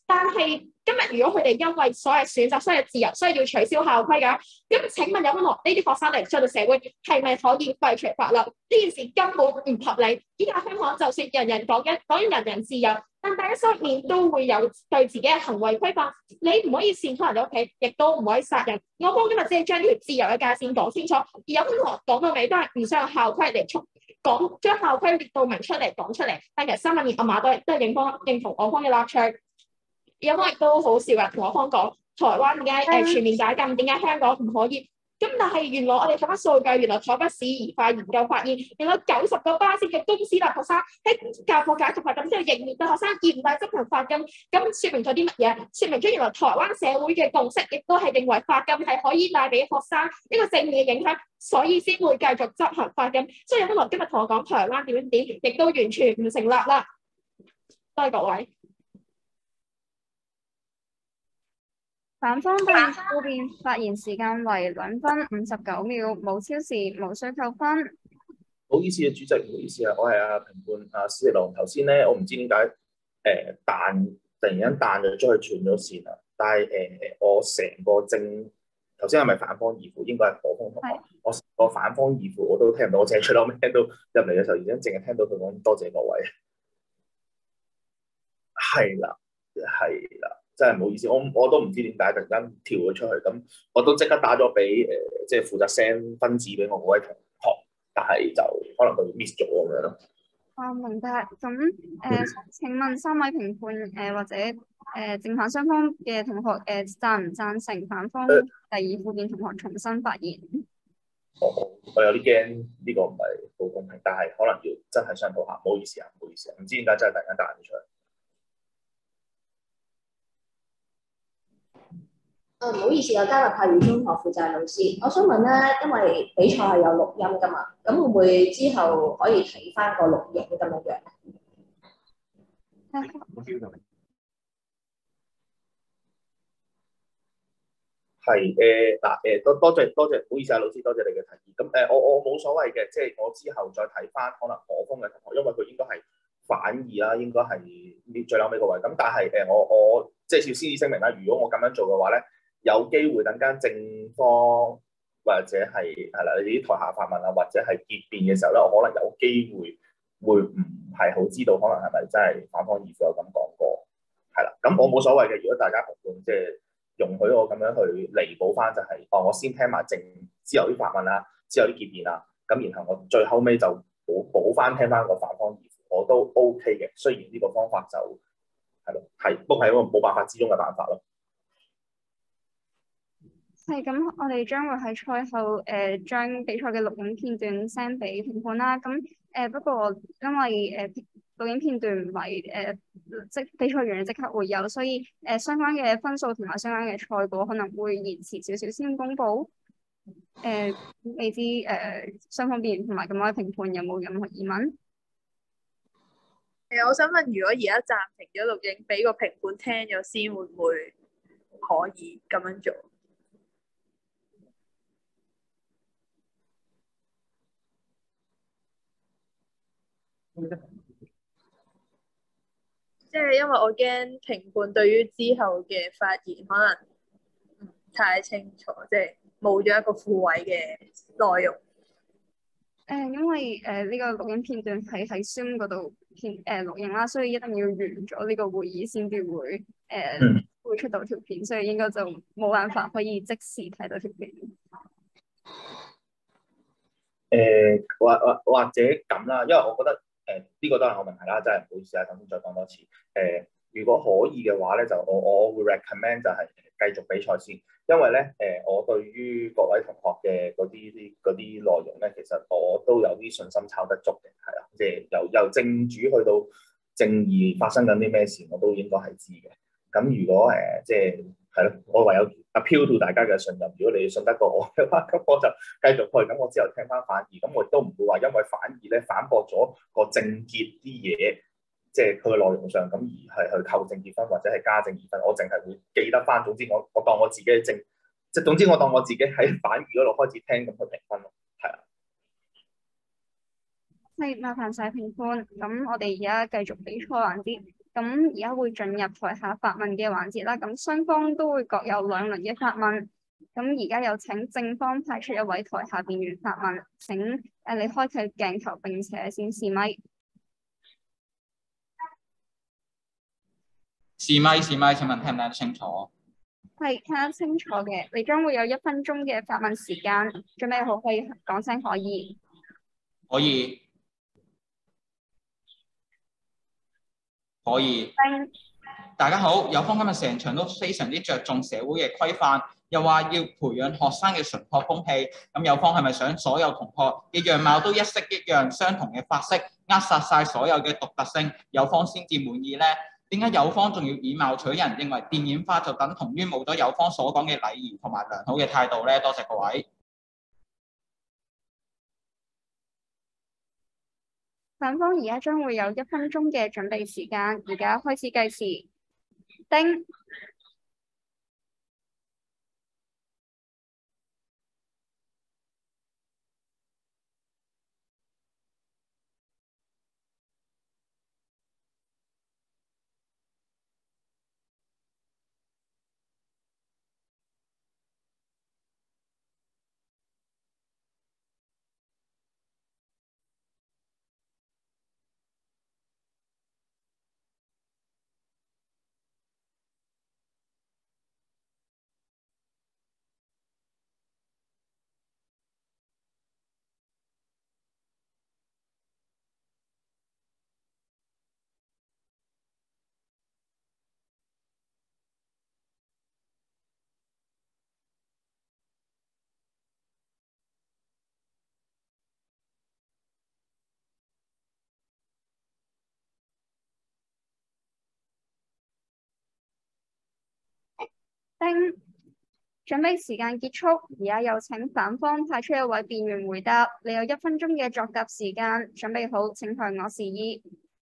但係今日如果佢哋因為所謂選擇、所謂自由，所以要取消校規嘅，咁請問有冇呢啲學生嚟出到社會係咪可以廢除法律？呢件事根本唔合理。依家香港就算人人講人人自由，但第一方面都會有對自己嘅行為規範。你唔可以擅闖人哋屋企，亦都唔可以殺人。我方今日只係將呢條自由嘅界線講清楚，而有啲同學講到尾都係唔想用校規嚟講，將校規列到明出嚟講出嚟。但其實新聞業阿馬都係認同我方嘅立場。有方亦都好笑嘅，同我方講台灣點解全面解禁，點解香港唔可以？咁但係原來我哋睇翻數據，原來台北市移法研究發現，原來90%嘅公私立學生喺教課解除法禁之後，仍然對學生嚴厲執行法禁。咁説明咗啲乜嘢？説明咗原來台灣社會嘅共識，亦都係認為法禁係可以帶俾學生一個正面嘅影響，所以先會繼續執行法禁。所以有啲今日同我講台灣點，亦都完全唔成立啦。多謝各位。 反方辯副辯發言時間為2分59秒，無超時，無需扣分。 唔好意思啊，主席，唔好意思啊，我係評判史力龍。頭先咧，我唔知點解突然間彈咗出去斷咗線啦。但係我成個頭先係咪反方二副？應該係可方同學。我成個反方二副我都聽唔到，我淨係最後尾聽到入嚟嘅時候，而家淨係聽到佢講多謝各位。係啦。真係唔好意思，我都唔知點解突然間跳咗出去，咁我都即刻打咗俾即係負責 send 分紙俾我嗰位同學，但係就可能佢 miss 咗咁樣咯。 明白。咁請問3位評判或者正反雙方嘅同學贊唔贊成反方第二副辯同學重新發言？ 我有啲驚呢個唔係好公平，但係可能要真係商討下。唔好意思啊，唔知點解真係突然間彈咗出去。 唔好意思啊，加入太原中學負責老師，我想問咧，因為比賽係有錄音噶嘛，咁會唔會之後可以睇翻個錄影咁樣樣？ 係多謝，唔好意思啊，老師，多謝你嘅提議。咁我冇所謂嘅，即係我之後再睇翻可能可封嘅同學，因為佢應該係反二啦，應該係最後尾個位。咁但係我即係要先至聲明啦，如果我咁樣做嘅話咧，有機會等間正方或者係啦，你啲台下發問啊，或者係結辯嘅時候咧，我可能有機會會唔係好知道，可能係咪真係反方二副有咁講過，係啦。咁我冇所謂嘅，如果大家評判即係容許我咁樣去彌補翻，就係我先聽埋正之後啲發問啦，之後啲結辯啦，咁然後我最後尾就補翻聽翻個反方二副，我都 OK 嘅。雖然呢個方法就係咯，不過係一個冇辦法之中嘅辦法咯。 係咁，我哋將會喺賽後將比賽嘅錄影片段 send 俾評判啦。咁不過因為錄影片段唔係即比賽完即刻會有，所以相關嘅分數同埋相關嘅賽果可能會延遲少少先公佈。未知雙方辯同埋咁多位評判有冇任何疑問？ 我想問，如果而家暫停咗錄影，俾個評判聽咗先，會唔會可以咁樣做？即係因為我驚評判對於之後嘅發言可能唔太清楚，即係冇咗一個副位嘅內容。 因為呢個錄影片段係喺 Zoom 嗰度錄影啦，所以一定要完咗呢個會議先至會會出到條片，所以應該就冇辦法可以即時睇到條片。 或者咁啦，因為我覺得呢個都係我問題啦，真係唔好意思啊，頭先再講多次。如果可以嘅話咧，就我會 recommend 就係繼續比賽先，因為咧我對於各位同學嘅嗰啲內容咧，其實我都有啲信心抄得足嘅，係啦，即係由正主去到正義發生緊啲咩事，我都應該係知嘅。咁如果即係係咯，我唯有 appeal to 大家嘅信任。如果你信得過我嘅話，咁我就繼續去。咁我之後聽翻反義，咁我亦都唔會話因為反義咧反駁咗個正結啲嘢，即係佢嘅內容上咁而係去扣正結分或者係加正結分。我淨係會記得翻。總之我當我自己正，即係總之我當我自己喺反義嗰度開始聽咁去評分咯。係啊。係， 麻煩晒評判。咁我哋而家繼續比賽環節。 咁而家會進入台下發問嘅環節啦。咁雙方都會各有2輪嘅發問。咁而家有請正方派出一位台下辯員發問。請你開啟鏡頭並且先試咪。 試咪試咪，請問聽唔聽得清楚？ 係聽得清楚嘅，你將會有1分鐘嘅發問時間，準備好可以講聲可以。 可以。可以。大家好，有方今日成場都非常之着重社會嘅規範，又話要培養學生嘅純樸風氣。咁有方係咪想所有同學嘅樣貌都一式一樣，相同嘅髮色，扼殺晒所有嘅獨特性，有方先至滿意呢？點解有方仲要以貌取人，認為電影化就等同於冇咗有方所講嘅禮儀同埋良好嘅態度呢？多謝各位。 反方而家將會有1分鐘嘅準備時間，而家開始計時。叮。叮，準備時間結束，而家有請反方派出一位辯員回答。你有1分鐘嘅作答時間，準備好請向我示意。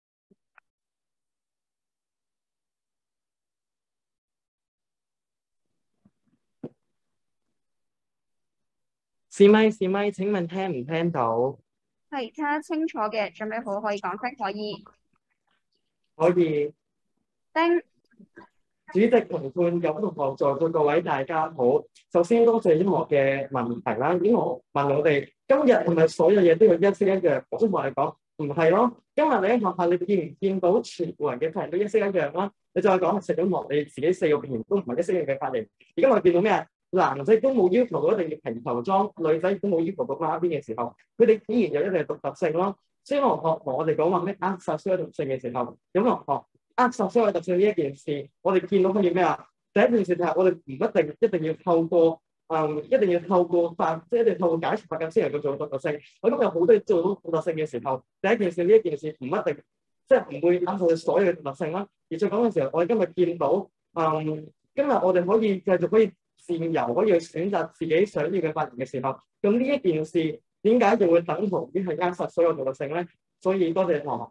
試咪試咪，請問聽唔聽到？ 係聽得清楚嘅，準備好可以講聲可以。 可以。 叮。 主席、評判、有同學在座各位大家好。首先多謝音樂嘅問題啦。因為我問我哋今日係咪所有嘢都要一式一樣？我都同你講唔係咯。今日你喺學校你見唔見到全部人嘅髮型都一式一樣啦？你再講食咗樂你自己4個辯員都唔係一式一樣嘅髮型。而家我見到咩啊？男仔都冇要求到一定要平頭裝，女仔都冇要求到孖辮嘅時候，佢哋依然有一定嘅獨特性咯。所以同學同我哋講話咩扼殺所有特性嘅時候，有同學扼殺所有特性呢一件事，我哋見到可以咩啊？第一件事就係我哋唔一定要透過一定要透過法，即係一定要透過解釋法咁先能夠做到獨特性。我今日好多嘢做到獨特性嘅時候，第一件事呢一件事唔一定即係唔會扼殺所有嘅獨特性啦。而再講嘅時候，我哋今日見到今日我哋可以繼續可以自由可以去選擇自己想要嘅髮型嘅時候，咁呢一件事點解就會等同於係扼殺所有獨特性咧？所以多謝同學。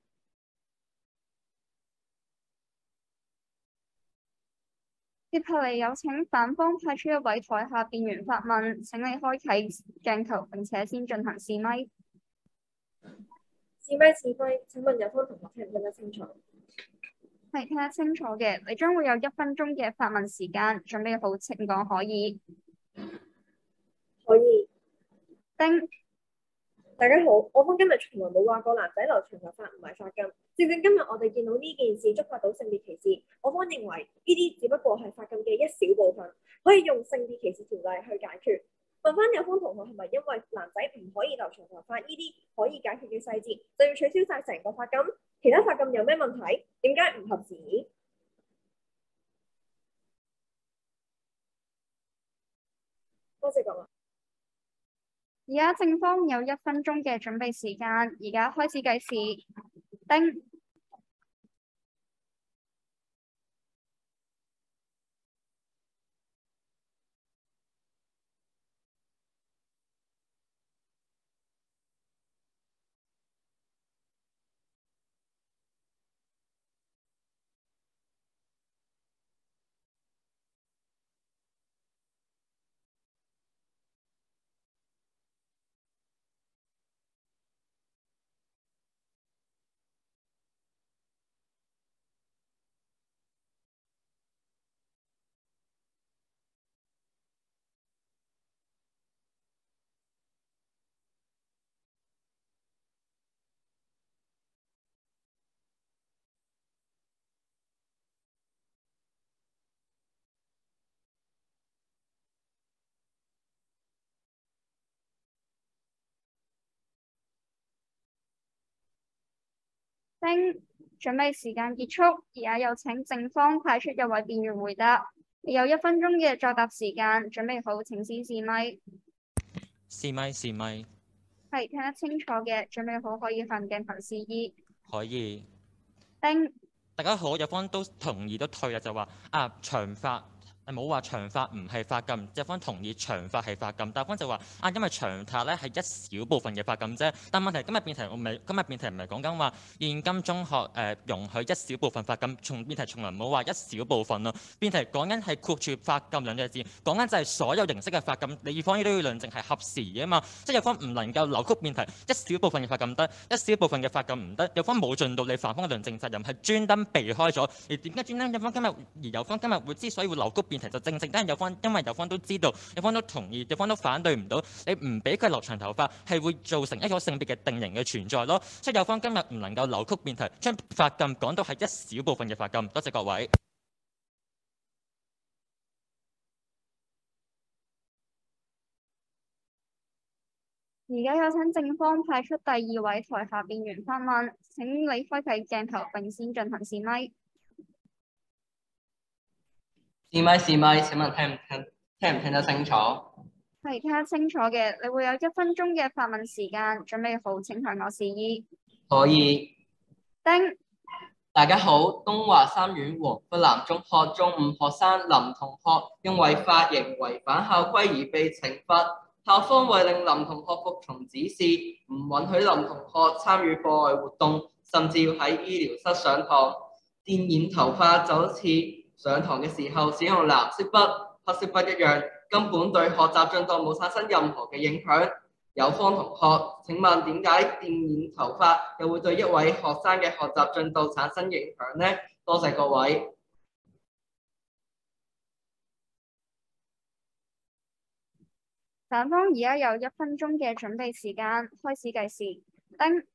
接下嚟有請反方派出一位台下辯員發問，請你開啟鏡頭並且先進行試咪。 試咪試咪，請問有方同學聽唔聽得清楚？ 係聽得清楚嘅，你將會有1分鐘嘅發問時間，準備好請講可以。 可以。 叮。 大家好，我方今日從來冇話過男仔留長頭髮唔係髮禁，正正今日我哋見到呢件事觸發到性別歧視，我方認為呢啲只不過係髮禁嘅一小部分，可以用性別歧視條例去解決。問翻有方同學係咪因為男仔唔可以留長頭髮呢啲可以解決嘅細節，就要取消晒成個髮禁？其他髮禁有咩問題？點解唔合時宜？多謝各位。 而家正方有1分鐘嘅準備時間，而家開始計時。叮。 丁，準備時間結束，而家有請正方派出一位辯員回答。你有1分鐘嘅作答時間，準備好請先試咪。 試咪試咪。 係聽得清楚嘅，準備好可以向鏡頭示意。 可以。 丁， 大家好，有方都同意都退啦，就話長髮。冇話長髮唔係髮禁，有方同意長髮係髮禁，但方就話因為長髮咧係一小部分嘅髮禁啫。但問題今日辯題唔係講緊話現今中學容許一小部分髮禁，辯題從來冇話一小部分咯。辯題講緊係括住髮禁兩隻字，講緊就係所有形式嘅髮禁。你方都要論證係合時嘅嘛，即係有方唔能夠扭曲辯題，一小部分嘅髮禁得，一小部分嘅髮禁唔得。有方冇盡到你反方嘅論證責任，係專登避開咗。而點解專登有方今日會之所以會扭曲辯題，就正正都係因為有方都知道，有方都同意，有方都反對唔到，你唔俾佢留長頭髮係會造成一個性別嘅定型嘅存在咯。所以有方今日唔能夠扭曲辯題，將髮禁講到係一小部分嘅髮禁。多謝各位。 而家有請正方派出第2位台下辯員發問，請你開啟鏡頭並先進行試咪。 試咪，請問聽唔聽得清楚？ 係聽得清楚嘅，你會有1分鐘嘅發問時間，準備好請向我示意。 可以。 丁， 大家好，東華三院黃笏南中學中五學生林同學因為髮型違反校規而被懲罰，校方為令林同學服從指示，唔允許林同學參與課外活動，甚至要喺醫療室上堂。電染頭髮就好似上堂嘅時候使用藍色筆、黑色筆一樣，根本對學習進度冇產生任何嘅影響。有方同學，請問點解電染頭髮又會對一位學生嘅學習進度產生影響呢？多謝各位。 反方而家有1分鐘嘅準備時間，開始計時。丁，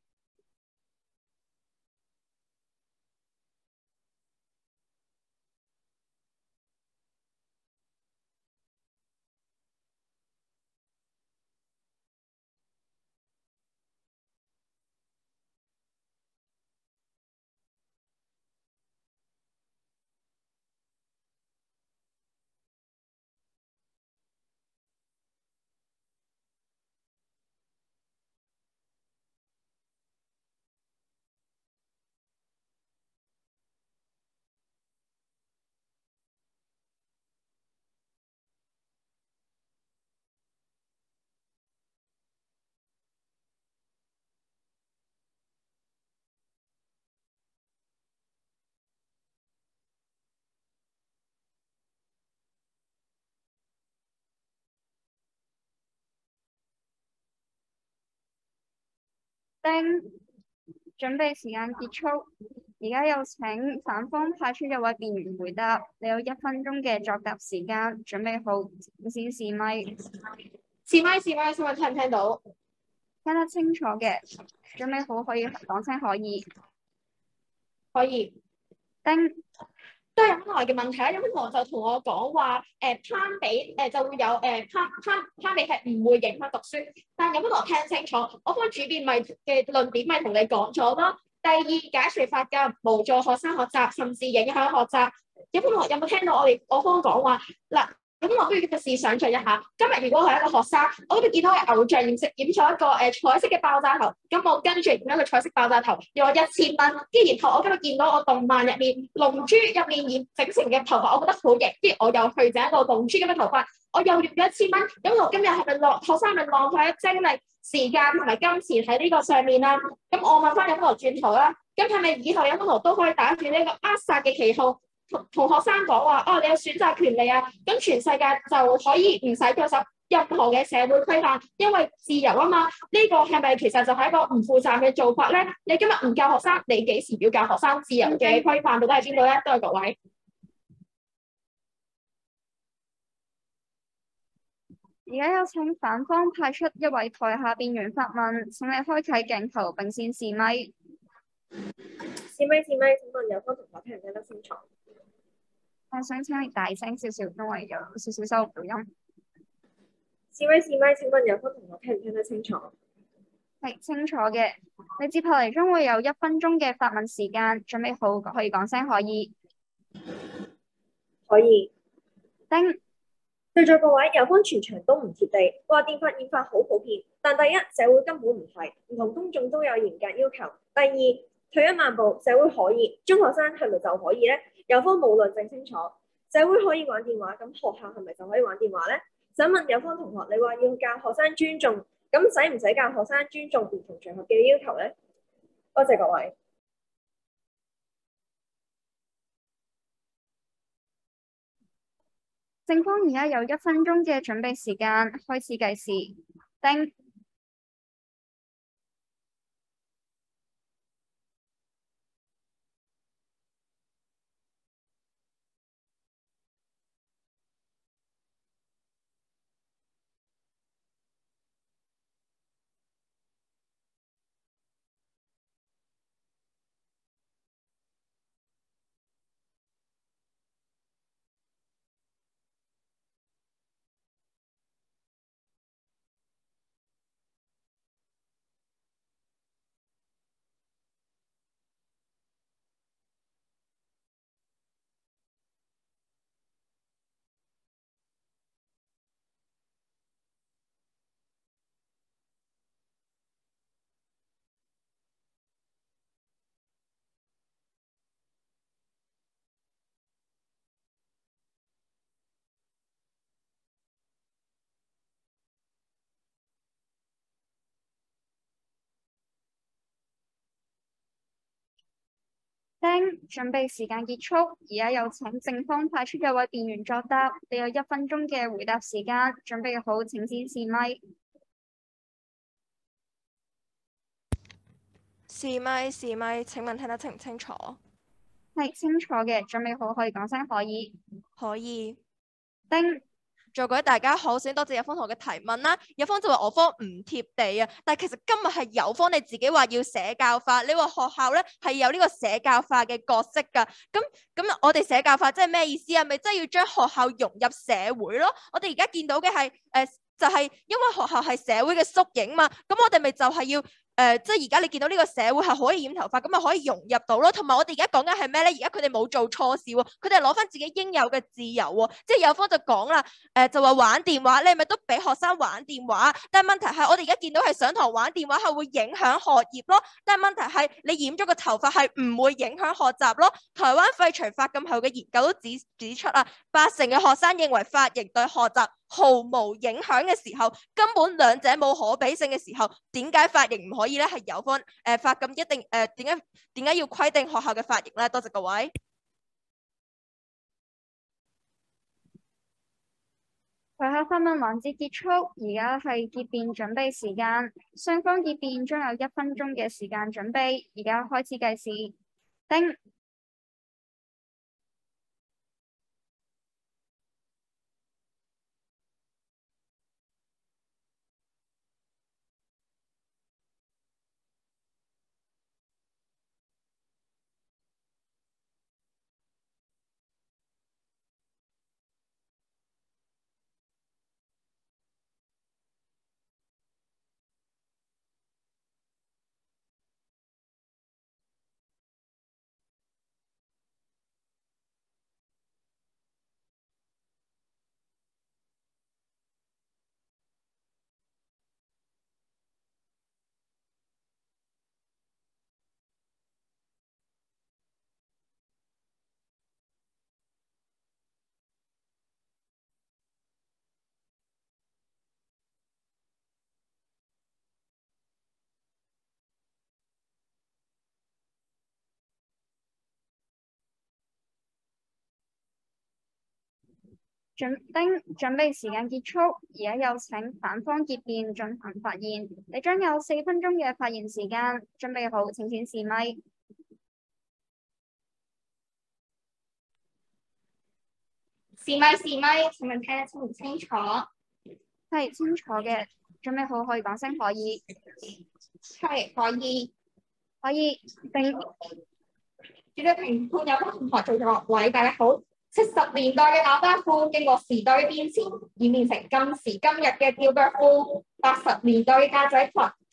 丁，準備時間結束，而家有請反方派出1位辯員回答。你有1分鐘嘅作答時間，準備好先試咪。 試咪，請問聽唔聽到？ 聽得清楚嘅，準備好可以講聲可以。 可以。 丁， 都有好耐嘅問題啦，有同學就同我講話，攀比就會有攀比係唔會影響讀書，但有冇同學聽清楚？我方主辯咪嘅論點咪同你講咗咯。第二，解除髮禁無助學生學習，甚至影響學習。有冇聽到我方講話嗱？咁我都要試想像一下，今日如果我係一個學生，我都見到嘅偶像染咗一個彩色嘅爆炸頭，咁我跟住染一個彩色爆炸頭，要我1000蚊。跟住然後我今日見到我動漫入面龍珠入面染整成嘅頭髮，我覺得好型，跟住我又去整一個龍珠咁嘅頭髮，我又用咗1000蚊。咁我今日係咪學生咪浪費咗精力、時間同埋金錢喺呢個上面啦？咁我問翻有冇轉頭啦，咁係咪以後有冇都可以打住呢個扼殺嘅旗號？同學生講話，你有選擇權利啊！咁全世界就可以唔使遵守任何嘅社會規範，因為自由啊嘛。呢個係咪其實就係一個唔負責嘅做法咧？你今日唔教學生，你幾時要教學生自由嘅規範到底係邊度咧？多謝各位。 而家有請反方派出1位台下辯員發問，請你開啟鏡頭並先試咪。 試咪，請問有方同學聽唔聽得清楚？ 我想請你大聲少少，因為有少少收唔到音。 試咪，請問有方同學聽唔聽得清楚？ 係清楚嘅。你接下嚟將會有1分鐘嘅發問時間，準備好可以講聲可以。 可以。 叮。 對在各位，有方全場都唔貼地，話電髮染髮好普遍，但第一，社會根本唔係，唔同公眾都有嚴格要求。第二，退一萬步，社會可以，中學生係咪就可以呢？有方冇論證清楚，社會可以玩電話，咁學校係咪就可以玩電話呢？想問有方同學，你話要教學生尊重，咁使唔使教學生尊重唔同場合嘅要求呢？多謝各位。 正方而家有1分鐘嘅準備時間，開始計時。叮。叮，準備時間結束，而家有請正方派出嘅位辯員作答。你有1分鐘嘅回答時間，準備好請先試咪。 試咪試咪，請問聽得清唔清楚？ 係清楚嘅，準備好可以講聲可以。 可以。 叮。 在各位大家好，先多謝有方同學嘅提問啦。有方就話我方唔貼地啊，但係其實今日係有方你自己話要社教化，你話學校咧係有呢個社教化嘅角色㗎。咁我哋社教化即係咩意思啊？咪即係要將學校融入社會咯。我哋而家見到嘅係就係因為學校係社會嘅縮影嘛，咁我哋咪就係要。即係而家你見到呢個社會係可以染頭髮，咁咪可以融入到咯。同埋我哋而家講緊係咩咧？而家佢哋冇做錯事喎，佢哋係攞翻自己應有嘅自由喎。即係有方就講啦，就話玩電話，你係咪都俾學生玩電話？但係問題係我哋而家見到係上堂玩電話係會影響學業咯。但係問題係你染咗個頭髮係唔會影響學習咯。台灣廢除髮禁後嘅研究都指出啊，80%嘅學生認為髮型對學習毫無影響嘅時候，根本兩者冇可比性嘅時候，點解髮型唔可以咧？係有方髮禁一定點解要規定學校嘅髮型咧？多謝各位。 台下發問環節結束，而家係結辯準備時間，雙方結辯將有1分鐘嘅時間準備，而家開始計時。叮。準備時間結束，而家有請反方結辯進行發言。你將有4分鐘嘅發言時間，準備好請先試咪。 試咪，請問聽得清唔清楚？ 係清楚嘅，準備好可以講聲可以。 係可以。 可以。並主席評判有方同學做咗各位，大家好。70年代嘅喇叭褲經過時代嘅變遷，演變成今時今日嘅吊腳褲。80年代嘅格仔裙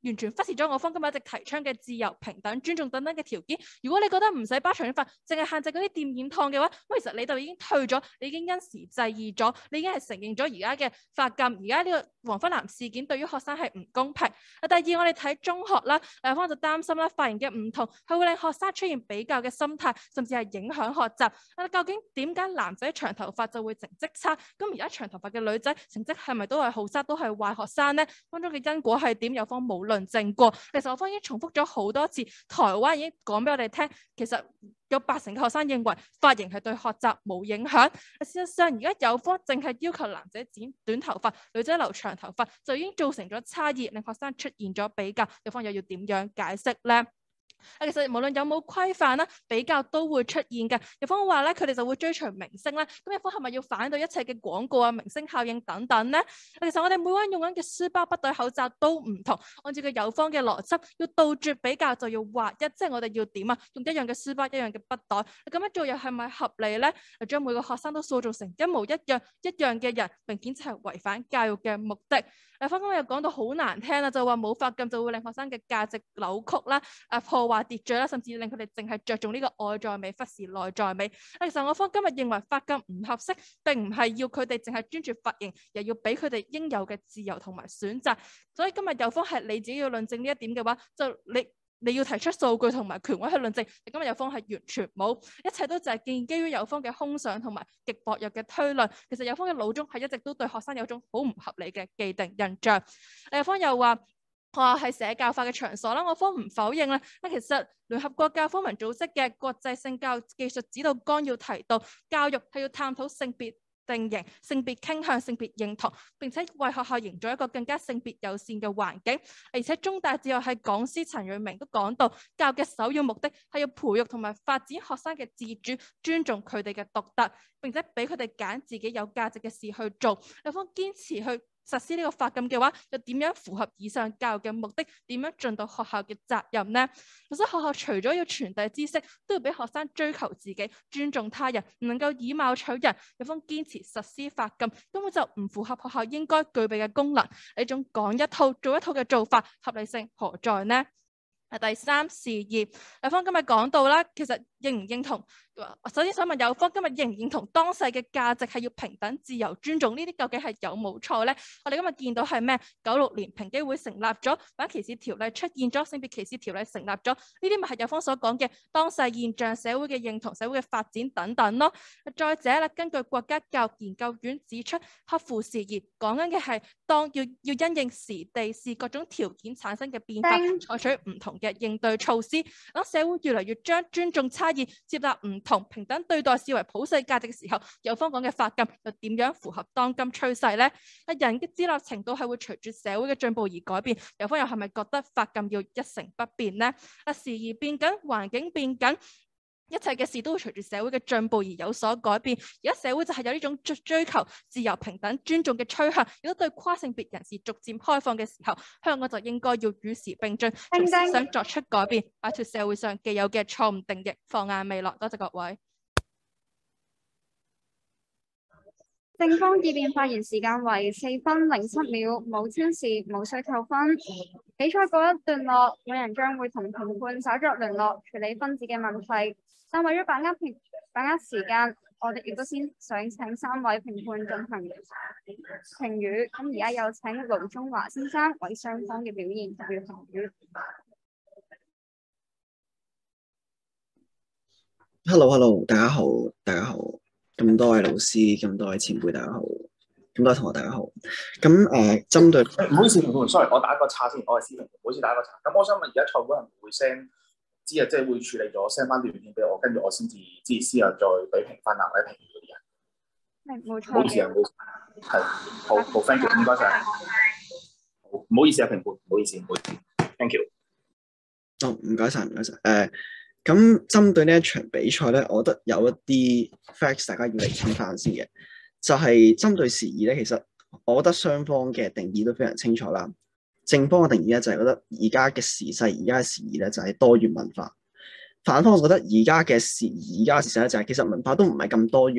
完全忽視咗我方今日一直提倡嘅自由、平等、尊重等等嘅條件。如果你覺得唔使包長髮，淨係限制嗰啲電染燙嘅話，咁其實你就已經退咗，你已經因時制宜咗，你已經係承認咗而家嘅髮禁，而家呢個黃芬蘭事件對於學生係唔公平。第二，我哋睇中學啦，有方就擔心啦，髮型嘅唔同係會令學生出現比較嘅心態，甚至係影響學習。究竟點解男仔長頭髮就會成績差？咁而家長頭髮嘅女仔成績係咪都係好差，都係壞學生呢？當中嘅因果係點？有方冇論證過。其實我方已經重複咗好多次，台灣已經講俾我哋聽，其實有80%嘅學生認為髮型係對學習冇影響。事實上，而家有方淨係要求男仔剪短頭髮，女仔留長頭髮，就已經造成咗差異，令學生出現咗比較。有方又要點樣解釋呢？其實無論有冇規範啦，比較都會出現嘅。有方話咧，佢哋就會追隨明星啦。咁有方係咪要反對一切嘅廣告啊、明星效應等等呢？其實我哋每個人用緊嘅書包、筆袋、口罩都唔同。按照個有方嘅邏輯，要杜絕比較就要劃一，即係我哋要點啊？用一樣嘅書包、一樣嘅筆袋，咁樣做又係咪合理咧？將每個學生都塑造成一模一樣嘅人，明顯就係違反教育嘅目的。方剛又講到好難聽啦，就話冇髮禁就會令學生嘅價值扭曲啦，破壞秩序啦，甚至令佢哋淨係着重呢個外在美，忽視內在美。其實我方今日認為髮禁唔合適，並唔係要佢哋淨係專注髮型，又要俾佢哋應有嘅自由同埋選擇。所以今日有方係你自己要論證呢一點嘅話，就你要提出數據同埋權威去論證，今日有方係完全冇，一切都就係建基於有方嘅空想同埋極薄弱嘅推論。其實有方嘅腦中係一直都對學生有種好唔合理嘅既定印象。有方又話係社教化嘅場所啦，我方唔否認啦。其實聯合國教科文組織嘅國際性教育技術指導綱要提到，教育係要探討性別定型、性別傾向、性別認同，並且為學校營造一個更加性別友善嘅環境。而且中大哲學系講師陳瑞明都講到，教育嘅首要目的係要培育同埋發展學生嘅自主，尊重佢哋嘅獨特，並且俾佢哋揀自己有價值嘅事去做。有方堅持去實施呢個髮禁嘅話，又點樣符合以上教育嘅目的？點樣盡到學校嘅責任呢？所以學校除咗要傳遞知識，都要俾學生追求自己、尊重他人，唔能夠以貌取人。有方堅持實施髮禁，根本就唔符合學校應該具備嘅功能。呢種講一套做一套嘅做法，合理性何在呢？第三，事業。有方今日講到啦，其實認唔認同？首先想問有方今日認唔認同當世嘅價值係要平等、自由、尊重？呢啲究竟係有冇錯咧？我哋今日見到係咩？96年平機會成立咗，反歧視條例出現咗，性別歧視條例成立咗，呢啲咪係有方所講嘅當世現象、社會嘅認同、社會嘅發展等等咯。再者啦，根據國家教育研究院指出，合乎時宜講緊嘅係當要因應時地事各種條件產生嘅變化，採取唔同嘅應對措施。當社會越嚟越將尊重差異、接納唔同、平等對待視為普世價值嘅時候，有方講嘅髮禁又點樣符合當今趨勢呢？人嘅接納程度係會隨住社會嘅進步而改變，有方又係咪覺得髮禁要一成不變呢？時而變緊，環境變緊，一切嘅事都會隨住社會嘅進步而有所改變。而家社會就係有呢種追求自由、平等、尊重嘅趨向，亦都對跨性別人士逐漸開放嘅時候，香港就應該要與時並進，從思想作出改變，擺脫社會上既有嘅錯誤定義，放眼未來。多謝各位。 正方議辯發言時間為4分07秒，冇超時，無需扣分。比賽告一段落，每人將會同評判稍作聯絡，處理分子嘅問題。但為咗把握時間，我哋亦都先想請3位評判進行評語。咁而家有請盧中華先生為雙方嘅表現發表評語。 Hello， 大家好，大家好。咁多位老師，咁多位前輩，大家好。咁多位同學，大家好。咁針對唔好意思，評判 sorry， 我打一個岔先，我係司評判，唔好意思打一個岔。咁我想問，而家賽會係唔會 send 即係會處理咗 send 翻段片俾我，跟住我先至之後再俾評分啊或者評語嗰啲啊？ 係冇錯。 唔好意思啊，唔好意思。係好 thank you， 唔該晒。好唔好意思啊，評判，唔好意思 ，thank you。 唔該晒，唔該晒。咁針對呢一場比賽咧，我覺得有一啲 facts 大家要釐清翻先嘅，就係針對時宜咧。其實我覺得雙方嘅定義都非常清楚啦。正方嘅定義咧就係覺得而家嘅時勢、而家嘅時宜咧就係多元文化。反方我覺得而家嘅時勢咧就係其實文化都唔係咁多元。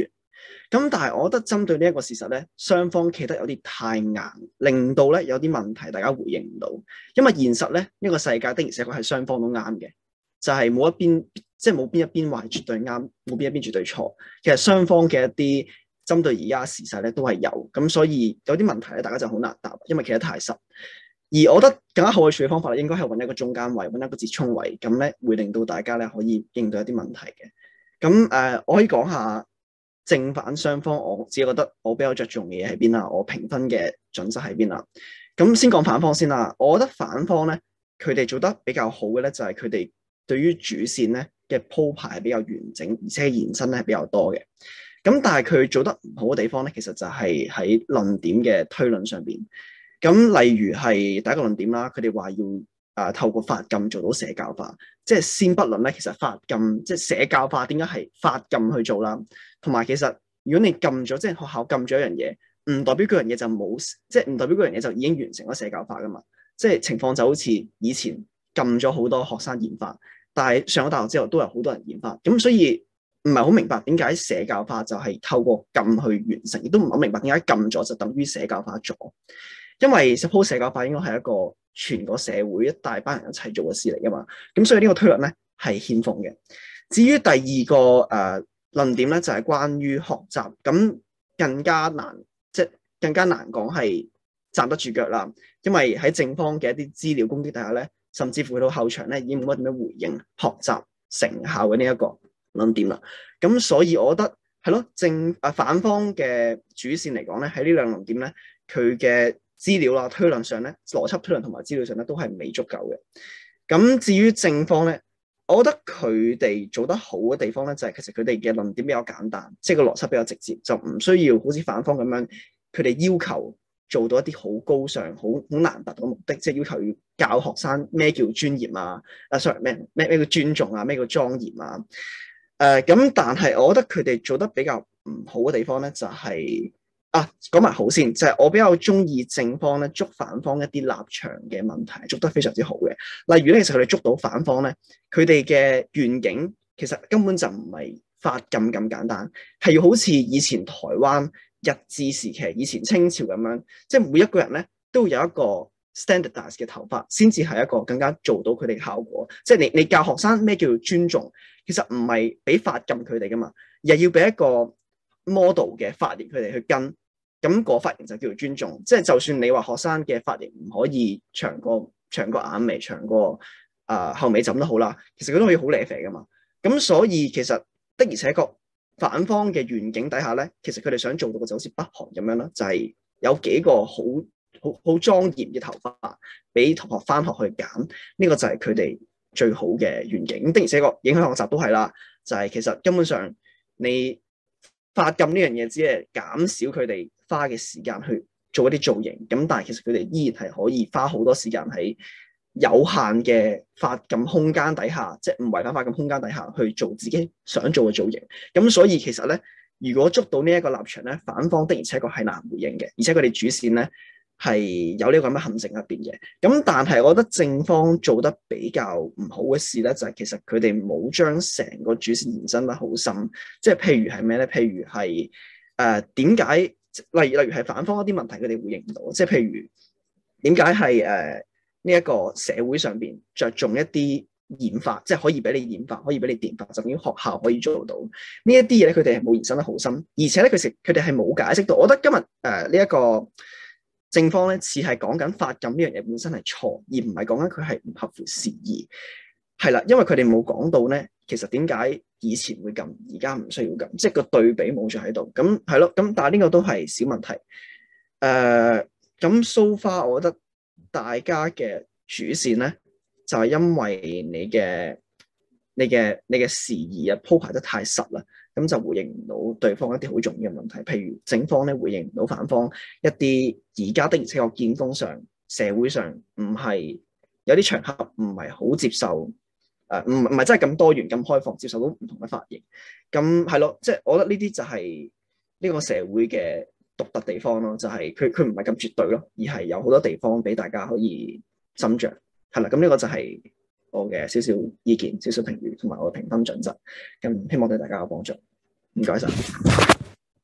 咁但係我覺得針對呢一個事實咧，雙方企得有啲太硬，令到咧有啲問題大家回應唔到。因為現實咧呢個世界的而且確係雙方都啱嘅，就係冇一邊即係冇邊一邊話係絕對啱，冇邊一邊絕對錯。其實雙方嘅一啲針對而家時勢咧都係有，咁所以有啲問題咧大家就好難答，因為企得太實。而我覺得更加好嘅處理方法咧，應該係揾一個中間位，揾一個折衷位，咁咧會令到大家咧可以應對一啲問題嘅。咁我可以講下正反雙方，我自己覺得我比較着重嘅嘢喺邊啦，我評分嘅準則喺邊啦。咁先講反方先啦，我覺得反方咧，佢哋做得比較好嘅咧，就係佢哋對於主線咧嘅鋪排係比較完整，而且延伸咧係比較多嘅。咁但係佢做得唔好嘅地方咧，其實就係喺論點嘅推論上邊。咁例如係第一個論點啦，佢哋話要透過法禁做到社教化，即係先不論咧，其實法禁即係社教化點解係法禁去做啦？同埋其實如果你禁咗，即係學校禁咗一樣嘢，唔代表嗰樣嘢就冇，即係唔代表嗰樣嘢就已經完成咗社教化噶嘛。即係情況就好似以前禁咗好多學生研發，但係上咗大學之後都有好多人研發，咁所以唔係好明白點解社教化就係透過禁去完成，亦都唔係好明白點解禁咗就等於社教化咗。因為 suppose 社教化應該係一個全個社會一大班人一齊做嘅事嚟噶嘛，咁所以呢個推論咧係欠奉嘅。至於第二個論點咧就係關於學習，咁更加難，即係更加難講係站得住腳啦。因為喺正方嘅一啲資料攻擊底下咧，甚至乎去到後場咧已經冇乜點樣回應學習成效嘅呢一個論點啦。咁所以我覺得係咯，反方嘅主線嚟講咧，喺呢兩論點咧，佢嘅資料啦、推論上咧、邏輯推論同埋資料上咧都係未足夠嘅。咁至於正方咧，我覺得佢哋做得好嘅地方咧，就係其實佢哋嘅論點比較簡單，即係個邏輯比較直接，就唔需要好似反方咁樣，佢哋要求做到一啲好高尚、好難達到嘅目的，即係要求要教學生咩叫尊嚴啊，sorry 咩叫尊重啊，咩叫莊嚴啊。咁但係我覺得佢哋做得比較唔好嘅地方咧，就係講埋好先，就係我比較中意正方咧捉反方一啲立場嘅問題，捉得非常之好嘅。例如咧，其實佢哋捉到反方咧，佢哋嘅願景其實根本就唔係法禁咁簡單，係要好似以前台灣日治時期、以前清朝咁樣，即係每一個人咧都有一個 standardize 嘅頭髮，先至係一個更加做到佢哋嘅效果。即係你教學生咩叫做尊重，其實唔係俾法禁佢哋噶嘛，而係要俾一個 model 嘅髮型佢哋去跟。咁個髮型就叫做尊重，即係就算你話學生嘅髮型唔可以長過眼眉、長過後尾枕都好啦，其實佢都可以好靚肥噶嘛。咁所以其實的而且確反方嘅願景底下咧，其實佢哋想做到嘅就好似北韓咁樣啦，就係有幾個好莊嚴嘅頭髮俾同學翻學去揀，呢個就係佢哋最好嘅願景。的而且確影響學習都係啦，就係其實根本上你法禁呢樣嘢只係減少佢哋花嘅時間去做一啲造型，咁但係其實佢哋依然係可以花好多時間喺有限嘅法禁空間底下，即係唔違反法禁空間底下去做自己想做嘅造型。咁所以其實咧，如果捉到呢一個立場咧，反方的而且確係難回應嘅，而且佢哋主線咧係有呢個咁嘅陷阱入邊嘅。咁但係我覺得正方做得比較唔好嘅事咧，就係其實佢哋冇將成個主線延伸得好深。即係譬如係咩咧？譬如係點解例如係反方一啲問題佢哋回應唔到？即係譬如點解係呢一個社會上邊着重一啲研發，即係可以俾你研發，可以俾你電發，就等於學校可以做到呢一啲嘢咧？佢哋係冇延伸得好深，而且咧佢哋係冇解釋到。我覺得今日呢一個正方咧似係講緊法禁呢樣嘢本身係錯，而唔係講緊佢係唔合乎時宜。係啦，因為佢哋冇講到咧，其實點解以前會禁，而家唔需要禁，即係個對比冇咗喺度。咁係咯，咁但係呢個都係小問題。咁 so far，我覺得大家嘅主線咧，就係因為你嘅時宜啊鋪排得太實啦，咁就回應唔到對方一啲好重要嘅問題。譬如正方咧回應唔到反方一啲而家的而且確見風上社會上唔係有啲場合唔係好接受。唔係真係咁多元咁開放，接受到唔同嘅髮型，咁係咯，即係我覺得呢啲就係呢個社會嘅獨特地方咯，就係佢唔係咁絕對咯，而係有好多地方俾大家可以斟酌，係啦，咁呢個就係我嘅少少意見、少少評語同埋我嘅評分準則，咁希望對大家有幫助，唔該晒。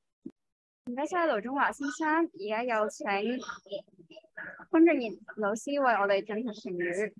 唔該晒盧中華先生，而家有請潘俊賢老師為我哋進行評語。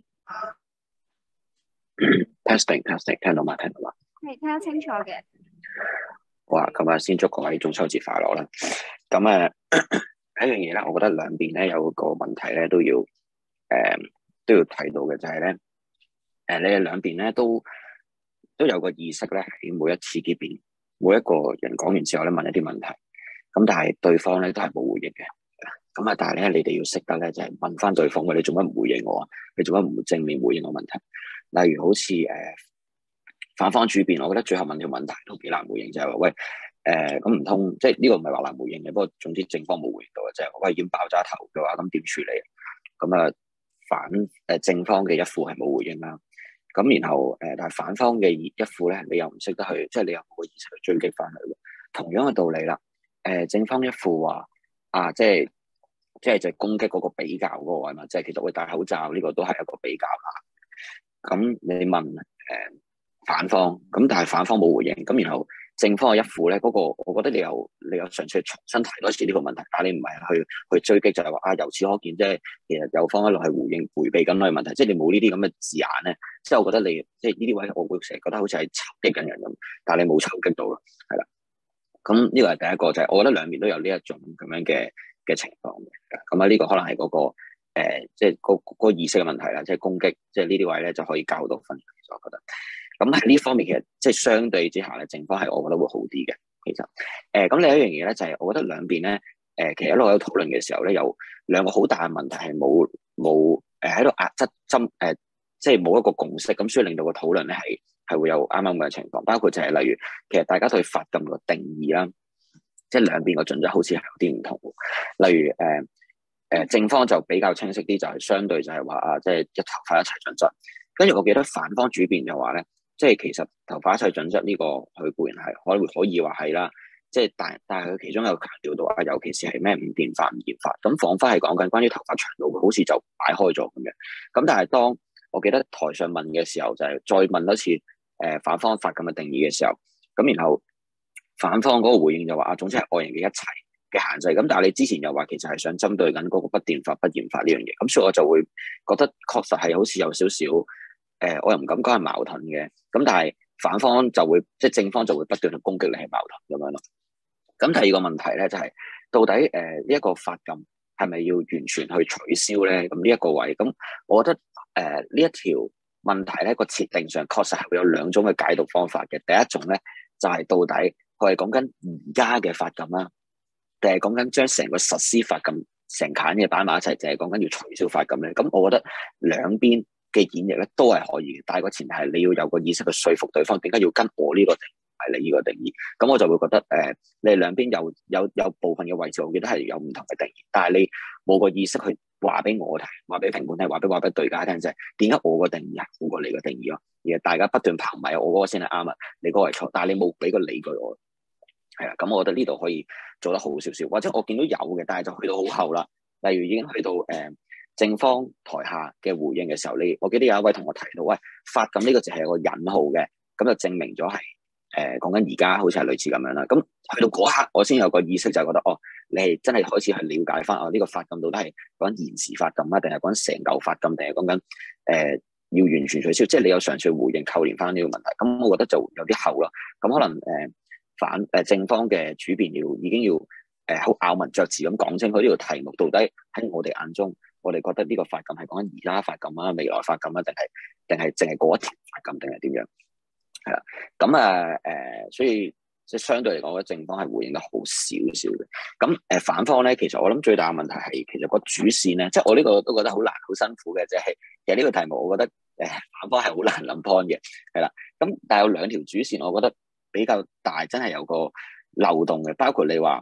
testing， 聽到嘛？係聽得清楚嘅。 好啊，咁啊，先祝各位中秋節快樂啦。咁啊，一樣嘢咧，我覺得兩邊咧有個問題咧都要睇到嘅，就係咧你哋兩邊咧都有個意識咧，喺每一次結辯，每一個人講完之後咧問一啲問題，咁但係對方咧都係冇回應嘅。咁啊，但係咧你哋要識得咧，就係問翻對方嘅，你做乜唔回應我啊？你做乜唔正面回應我問題？例如好似反方主辯，我覺得最後問條問題都幾難回應，就係話喂咁唔通即係呢個唔係話難回應嘅，不過總之正方冇回應到嘅，就係喂要爆炸頭嘅話，咁點處理？咁啊正方嘅一副係冇回應啦。咁然後但係反方嘅一副咧，你又唔識得去，即係你又冇個意識去追擊翻佢。同樣嘅道理啦。正方一副話啊，即係攻擊嗰個比較嗰個位嘛，即係其實會戴口罩呢個都係一個比較啦。咁你問反方，咁但係反方冇回應，咁然後正方嘅一副咧，嗰個我覺得你又嘗試去重新提多次呢個問題，但係你唔係去追擊，就係話啊，由此可見即係其實有方一路係迴避緊呢個問題，即係你冇呢啲咁嘅字眼咧，即係我覺得你即係呢啲位，我會成日覺得好似係襲擊緊人咁，但係你冇襲擊到咯，係啦。咁呢個係第一個，就係我覺得兩邊都有呢一種咁樣嘅情況嘅。咁啊呢個可能係嗰個即係個意識嘅問題啦，即係攻擊，即係呢啲位咧就可以教到分。其實我覺得，咁喺呢方面其實即係相對之下咧，正方係我覺得會好啲嘅。其實咁另一樣嘢咧就係我覺得兩邊咧其實一路有討論嘅時候咧，有兩個好大嘅問題係冇喺度壓質即係冇一個共識，咁所以令到個討論咧係會有啱啱嘅情況，包括就係例如其實大家對法禁個定義啦，即係兩邊個準則好似係有啲唔同。例如正方就比較清晰啲，就係相對就係話啊，即係一頭髮一齊準則。跟住我記得反方主辯就話咧，即係其實頭髮一齊準則呢個佢固然係可以話係啦，即係但係佢其中有強調到啊，尤其是係咩五電法、五驗法，咁彷彿係講緊關於頭髮長度，好似就擺開咗咁樣。咁但係當我記得台上問嘅時候，就係再問多次反方法禁嘅定義嘅時候，咁然後反方嗰個回應就話啊，總之係外形嘅一齊嘅限制。咁但係你之前又話其實係想針對緊嗰個不電法、不驗法呢樣嘢，咁所以我就會覺得確實係好似有少少我又唔敢講係矛盾嘅。咁但係反方就會即係正方就會不斷去攻擊你係矛盾咁樣咯。咁第二個問題咧就係到底呢一個法禁係咪要完全去取消咧？咁呢一個位，咁我覺得呢一條問題咧個設定上確實係會有兩種嘅解讀方法嘅。第一種咧就係到底佢係講緊而家嘅法禁啦，定係講緊將成個實施法禁成攤嘢擺埋一齊，淨係講緊要取消法禁咧？咁我覺得兩邊嘅演繹咧都係可以嘅，但係個前提係你要有個意識去說服對方點解要跟我呢個定義，係你呢個定義。咁我就會覺得你哋兩邊有部分嘅位置，我記得係有唔同嘅定義，但係你冇個意識去話俾我聽，話俾評判聽，話俾對家聽，就係點解我個定義係好過你個定義咯？而大家不斷刨米，我嗰個先係啱啊，你嗰個係錯，但係你冇俾個理據我。係啦，咁我覺得呢度可以做得好少少，或者我見到有嘅，但係就去到好後啦。例如已經去到正方台下嘅回應嘅時候，我記得有一位同我提到，喂，法禁呢個就係有個引號嘅，咁就證明咗係講緊而家好似係類似咁樣啦。咁去到嗰刻，我先有個意識就係覺得，哦，你係真係開始去了解翻呢個法禁到底係講緊現時法禁啊，定係講緊成舊法禁，定係講緊要完全取消？即係你有嘗試去回應扣連翻呢個問題。咁我覺得就有啲後啦。咁可能正方嘅主辯已經要好咬文嚼字咁講清楚呢個題目到底喺我哋眼中，我哋覺得呢個法禁係講緊而家法禁啊、未來法禁啊，定係淨係嗰一條法禁，定係點樣？係啦，咁所以即係相對嚟講，我覺得正方係回應得好少少嘅。咁反方咧，其實我諗最大嘅問題係其實個主線咧，即係我呢個都覺得好難、好辛苦嘅，即係其實呢個題目我覺得反方係好難諗 point 嘅，係啦。咁但係有兩條主線，我覺得比較大，真係有個漏洞嘅，包括你話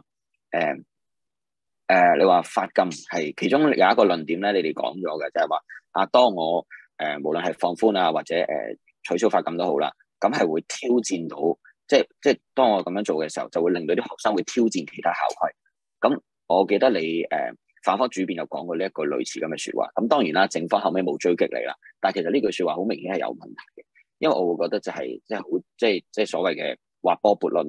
你話法禁係其中有一個論點咧，你哋講咗嘅就係話當我無論係放寬啊或者取消法禁都好啦，咁係會挑戰到，即係當我咁樣做嘅時候，就會令到啲學生會挑戰其他校規。咁我記得你反方主辯有講過呢一句類似咁嘅説話。咁當然啦，正方後尾冇追擊你啦，但係其實呢句説話好明顯係有問題嘅，因為我會覺得就係即係所謂嘅滑坡悖論咯。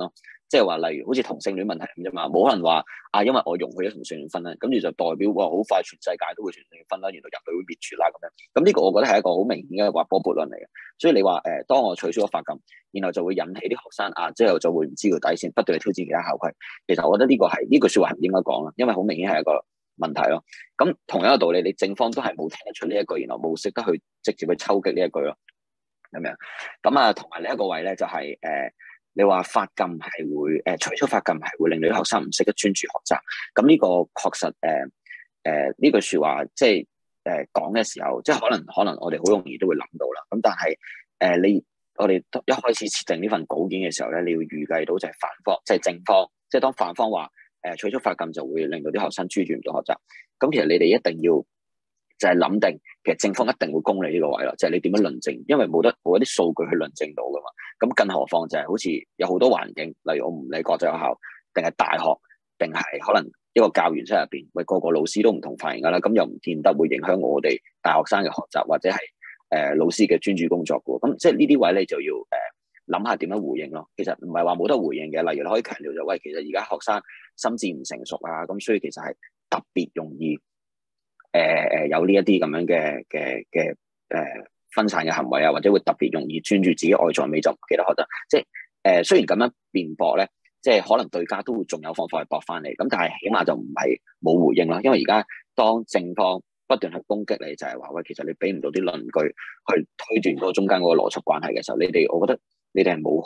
即係話例如好似同性戀問題咁啫嘛，冇可能話因為我容許咗同性戀婚姻，跟住就代表哇好快全世界都會同性戀婚姻，原來人類會滅絕啦咁樣。咁呢個我覺得係一個好明顯嘅滑坡悖論嚟嘅。所以你話當我取消咗髮禁，然後就會引起啲學生之後就會唔知條底線，不斷去挑戰其他校規。其實我覺得呢句説話係唔應該講啦，因為好明顯係一個問題咯。咁同樣嘅道理，你正方都係冇聽得出呢一句，然後冇識得去直接去抽擊呢一句咯，咁樣。咁同埋另一個位咧就係你話髮禁係會取消髮禁係會令到啲學生唔識得專注學習。咁呢個確實呢句説話即係講嘅時候，即係可能我哋好容易都會諗到啦。咁但係我哋一開始設定呢份稿件嘅時候咧，你要預計到就係反方，即係正方，即係當反方話取消髮禁就會令到啲學生專注唔到學習。咁其實你哋一定要就係諗定，其實正方一定會攻你呢個位咯，就係你點樣論證，因為冇一啲數據去論證到噶嘛。咁更何況就係好似有好多環境，例如我唔理國際學校定係大學，定係可能一個教員室入邊，喂個個老師都唔同髮型噶啦，咁又唔見得會影響我哋大學生嘅學習或者係老師嘅專注工作嘅。咁即係呢啲位你就要諗下點樣回應咯。其實唔係話冇得回應嘅，例如你可以強調就喂，其實而家學生心智唔成熟啊，咁所以其實係特別容易有呢一啲咁樣嘅分散嘅行為啊，或者會特別容易專注自己外在美就唔記得學習。即係雖然咁樣辯駁咧，即係可能對家都會仲有方法去駁翻嚟，咁但係起碼就唔係冇回應啦。因為而家當正方不斷去攻擊你，就係話喂，其實你俾唔到啲論據去推斷嗰中間嗰個邏輯關係嘅時候，我覺得你哋係冇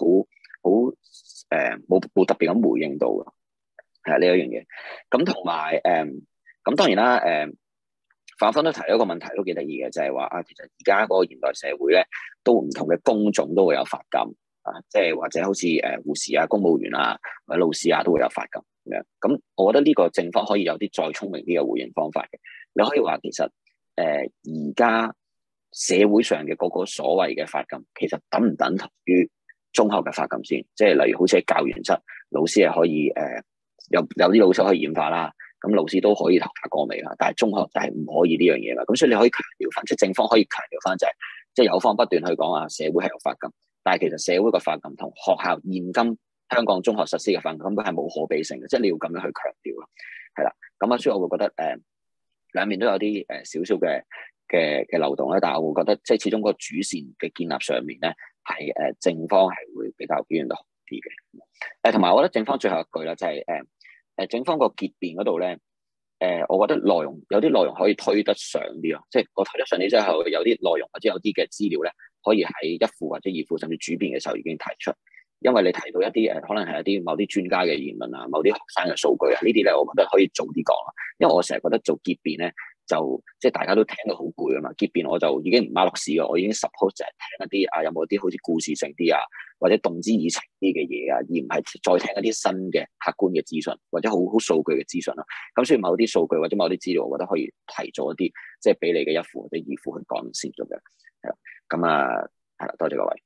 特別咁回應到嘅，係呢一樣嘢。咁同埋咁當然啦，反方都提咗一個問題都幾得意嘅，就係話其實而家嗰個現代社會咧，都唔同嘅工種都會有髮禁即係或者好似護士啊、公務員啊或者老師啊都會有髮禁咁樣。咁我覺得呢個正方可以有啲再聰明啲嘅回應方法嘅。你可以話其實而家社會上嘅嗰個所謂嘅髮禁，其實等唔等同於中學嘅髮禁先？即係例如好似喺教員室，老師係可以有啲老師可以染髮啦。咁老師都可以頭髮過眉啦，但係中學就係唔可以呢樣嘢啦。咁所以你可以強調翻，即係正方可以強調翻就係，即係有方不斷去講社會係有髮禁，但係其實社會個髮禁同學校現今香港中學實施嘅髮禁根本係冇可比性嘅，即係你要咁樣去強調咯，係啦。咁所以我會覺得兩面都有啲少少嘅漏洞咧，但係我會覺得即係始終個主線嘅建立上面咧係正方係會比較表現得好啲嘅。同埋我覺得正方最後一句啦，就係正方個結辯嗰度咧，我覺得有啲內容可以推得上啲咯，即係我推得上啲之後，有啲內容或者有啲嘅資料咧，可以喺一副或者二副甚至主辯嘅時候已經提出，因為你提到一啲可能係一啲某啲專家嘅言論啊，某啲學生嘅數據啊，呢啲咧我覺得可以早啲講啦，因為我成日覺得做結辯咧就即係大家都聽到好攰啊嘛，結辯我就已經唔馬落屎嘅，我已經 suppose 就係聽一啲有冇啲好似故事性啲或者動之以情啲嘅嘢而唔係再聽一啲新嘅客觀嘅資訊或者好數據嘅資訊啦。咁所以某啲數據或者某啲資料，我覺得可以提早一啲，即係俾你嘅一副或者二副去講先咁樣。係啦，咁係啦，多謝各位。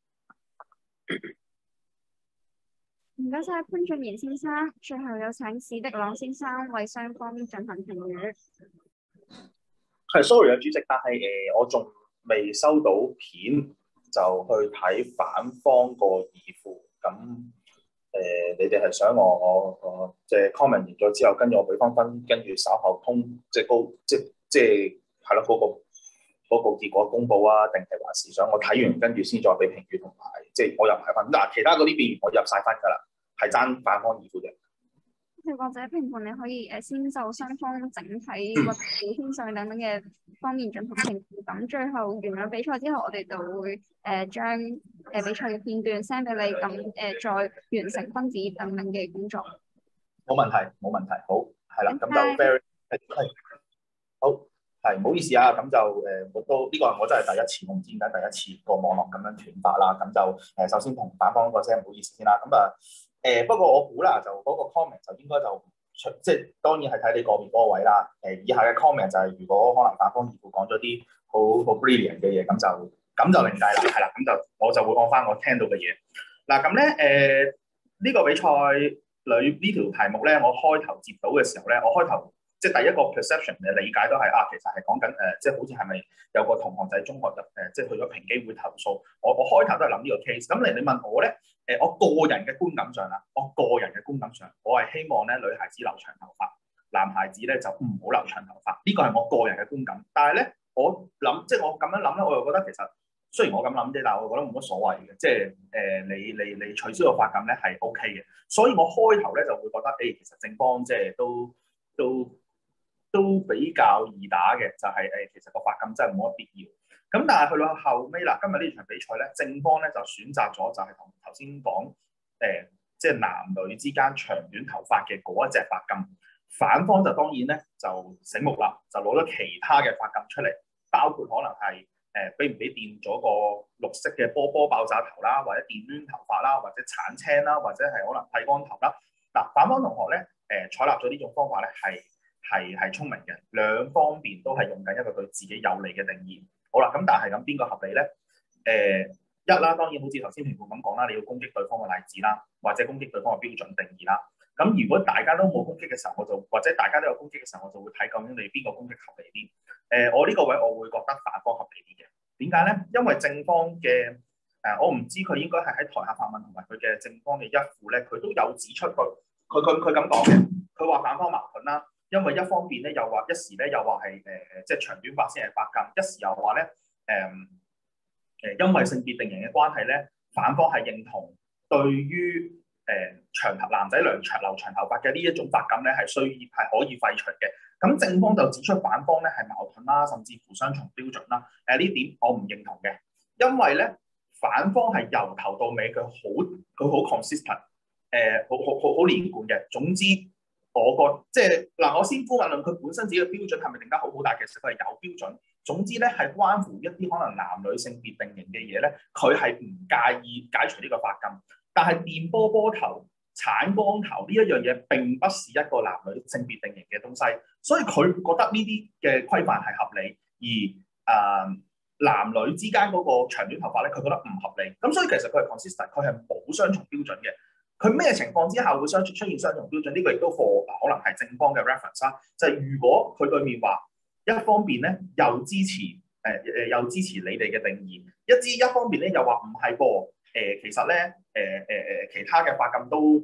唔該晒潘俊賢先生，最後有請史迪朗先生為雙方進行評語。 係 sorry 啊，主席，但係我仲未收到片就去睇反方個二副，咁你哋係想我即係 comment 完咗之後，跟住我俾翻分，跟住稍後即係係咯嗰個結果公佈啊，定係還是想我睇完跟住先再俾評語同埋即係我入埋分嗱，其他嗰啲辯員我入晒分㗎啦，係爭反方二副嘅。 或者評判你可以先就雙方整體或者表現上等等嘅方面進行評估，咁最後完咗比賽之後，我哋就會將比賽嘅片段 send 俾你，咁再完成分子等等嘅工作。 冇問題，好係啦，咁就 very 好係唔好意思啊，咁就我都呢個我真係第一次，我唔知點解第一次個網絡咁樣斷發啦，咁就首先同反方嗰聲唔好意思先啦，咁不過我估啦，就嗰個 comment 就應該就即係當然係睇你個別嗰個位啦。以下嘅 comment 就係如果可能反方二副講咗啲好 brilliant 嘅嘢，咁就另計啦，係啦，咁就我就會按翻我聽到嘅嘢。嗱咁咧呢個比賽裏呢條題目咧，我開頭接到嘅時候咧，我開頭即係第一個 perception 嘅理解都係其實係講緊即係好似係咪有個同學仔中學即係去咗平機會投訴。我開頭都係諗呢個 case。咁你問我咧，我個人嘅觀感上啦，我係希望咧女孩子留長頭髮，男孩子咧就唔好留長頭髮。呢個係我個人嘅觀感。但係咧，我諗即係我咁樣諗咧，我又覺得其實雖然我咁諗啫，但係我覺得冇乜所謂嘅。即係你取消個髮禁咧係 OK 嘅。所以我開頭咧就會覺得其實正方即係都比較易打嘅，就係其實個髮禁真係冇乜必要。咁但係去到後尾啦，今日呢場比賽咧，正方咧就選擇咗就係同頭先講即係男女之間長短頭髮嘅嗰一隻髮禁。反方就當然咧就醒目啦，就攞咗其他嘅髮禁出嚟，包括可能係俾唔俾電咗個綠色嘅波波爆炸頭啦，或者電攣頭髮啦，或者鏟青啦，或者係可能剃光頭啦。嗱，反方同學咧採納咗呢種方法咧係聰明嘅，兩方面都係用緊一個對自己有利嘅定義。好啦，咁但係咁邊個合理咧？一啦，當然好似頭先評判咁講啦，你要攻擊對方嘅例子啦，或者攻擊對方嘅標準定義啦。咁如果大家都冇攻擊嘅時候，或者大家都有攻擊嘅時候，我就會睇究竟你邊個攻擊合理啲。我呢個位我會覺得反方合理啲嘅。點解咧？因為正方嘅我唔知佢應該係喺台下發問同埋佢嘅正方嘅一副咧，佢都有指出佢咁講嘅。佢話反方矛盾啦，因為一方面咧又話一時咧又話係即係長短髮先係髮禁，一時又話咧因為性別定型嘅關係咧，反方係認同對於長頭男仔留長頭髮嘅呢一種髮禁咧係可以廢除嘅。咁正方就指出反方咧係矛盾啦，甚至乎雙重標準啦。呢點我唔認同嘅，因為咧反方係由頭到尾佢好 consistent， 好連貫嘅。總之即係嗱，我先姑勿論佢本身自己嘅標準係咪定得好，但係其實佢係有標準。總之咧係關乎一啲可能男女性別定型嘅嘢咧，佢係唔介意解除呢個髮禁。但係電波波頭、鏟光頭呢一樣嘢並不是一個男女性別定型嘅東西，所以佢覺得呢啲嘅規範係合理，而男女之間嗰個長短頭髮咧，佢覺得唔合理。咁所以其實佢係 consistent， 佢係冇雙重標準嘅。佢咩情況之下會出現雙重標準？呢個亦都可能係正方嘅 reference 啦。就係如果佢對面話一方面咧又支持你哋嘅定義，一方面咧又話唔係噃。其實咧，其他嘅髮禁都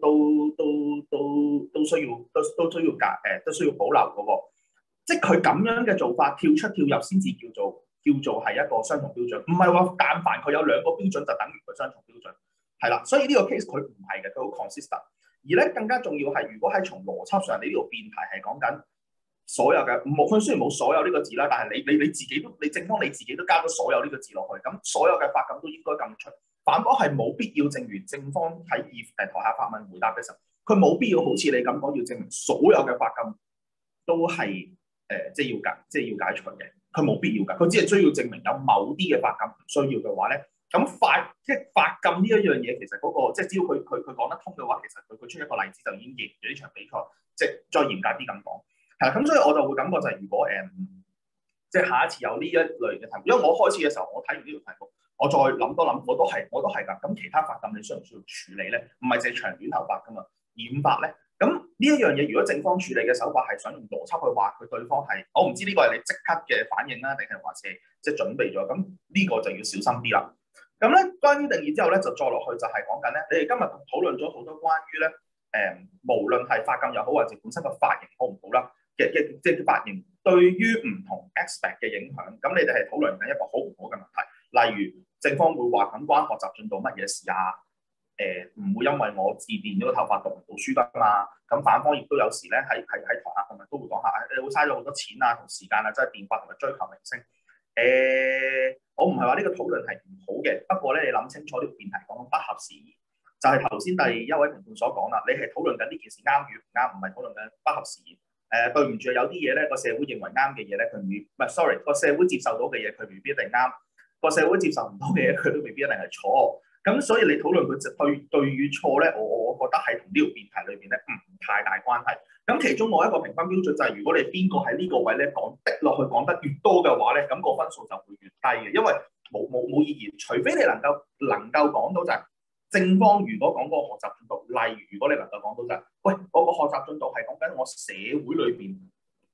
需要保留嘅喎，即係佢咁樣嘅做法，跳出跳入先至叫做係一個雙重標準，唔係話但凡佢有兩個標準就等於佢雙重標準，係啦，所以呢個 case 佢唔係嘅，佢好 consistent。而咧更加重要係，如果喺從邏輯上，你呢個辯題係講緊所有嘅佢雖然冇所有呢個字啦，但係你自己都正方你自己都加咗所有呢個字落去，咁所有嘅髮禁都應該咁出。反方係冇必要，正如正方喺台下發問回答嘅時候，佢冇必要好似你咁講，要證明所有嘅髮禁都係即係要解除嘅，佢冇必要㗎，佢只係需要證明有某啲嘅髮禁唔需要嘅話咧，咁髮禁呢一樣嘢其實嗰個即係只要佢講得通嘅話，其實佢出一個例子就已經贏咗呢場比賽，即係再嚴格啲咁講，係啦，咁所以我就會感覺就係如果即係下一次有呢一類嘅題目，因為我開始嘅時候我睇完呢條題目。我再諗多諗，我都係㗎。咁其他髮禁你需唔需要處理咧？唔係淨係長短頭髮㗎嘛，染髮咧。咁呢一樣嘢，如果正方處理嘅手法係想用邏輯去話佢對方係，我唔知呢個係你即刻嘅反應啦，定係還是即係準備咗？咁呢個就要小心啲啦。咁咧，關於定義之後咧，就再落去就係講緊咧，你哋今日討論咗好多關於咧無論係髮禁又好，或者本身個髮型好唔好啦嘅即係髮型對於唔同 aspect 嘅影響。咁你哋係討論緊一個好唔好嘅問題，例如。正方會話咁關學習進度乜嘢事啊？唔會因為我自電咗個頭髮讀唔到書㗎嘛。咁反方亦都有時咧喺台下同埋都會講下，你會嘥咗好多錢啊同時間啊，即係電髮同埋追求明星。我唔係話呢個討論係唔好嘅，不過咧你諗清楚呢個辯題講到不合時宜，就係頭先第一位評判所講啦，你係討論緊呢件事啱與唔啱，唔係討論緊不合時宜。對唔住，有啲嘢咧個社會認為啱嘅嘢咧，佢sorry個社會接受到嘅嘢，佢未必一定啱。個社會接受唔到嘅嘢，佢都未必一定係錯。咁所以你討論佢對與錯咧，我覺得係同呢條辯題裏邊咧唔太大關係。咁其中我一個評分標準就係，如果你邊個喺呢個位咧講的落去講得越多嘅話咧，咁個分數就會越低嘅，因為冇意義。除非你能夠講到就係正方，如果講嗰個學習進度，例如如果你能夠講到就係，喂，我個學習進度係講緊我社會裏邊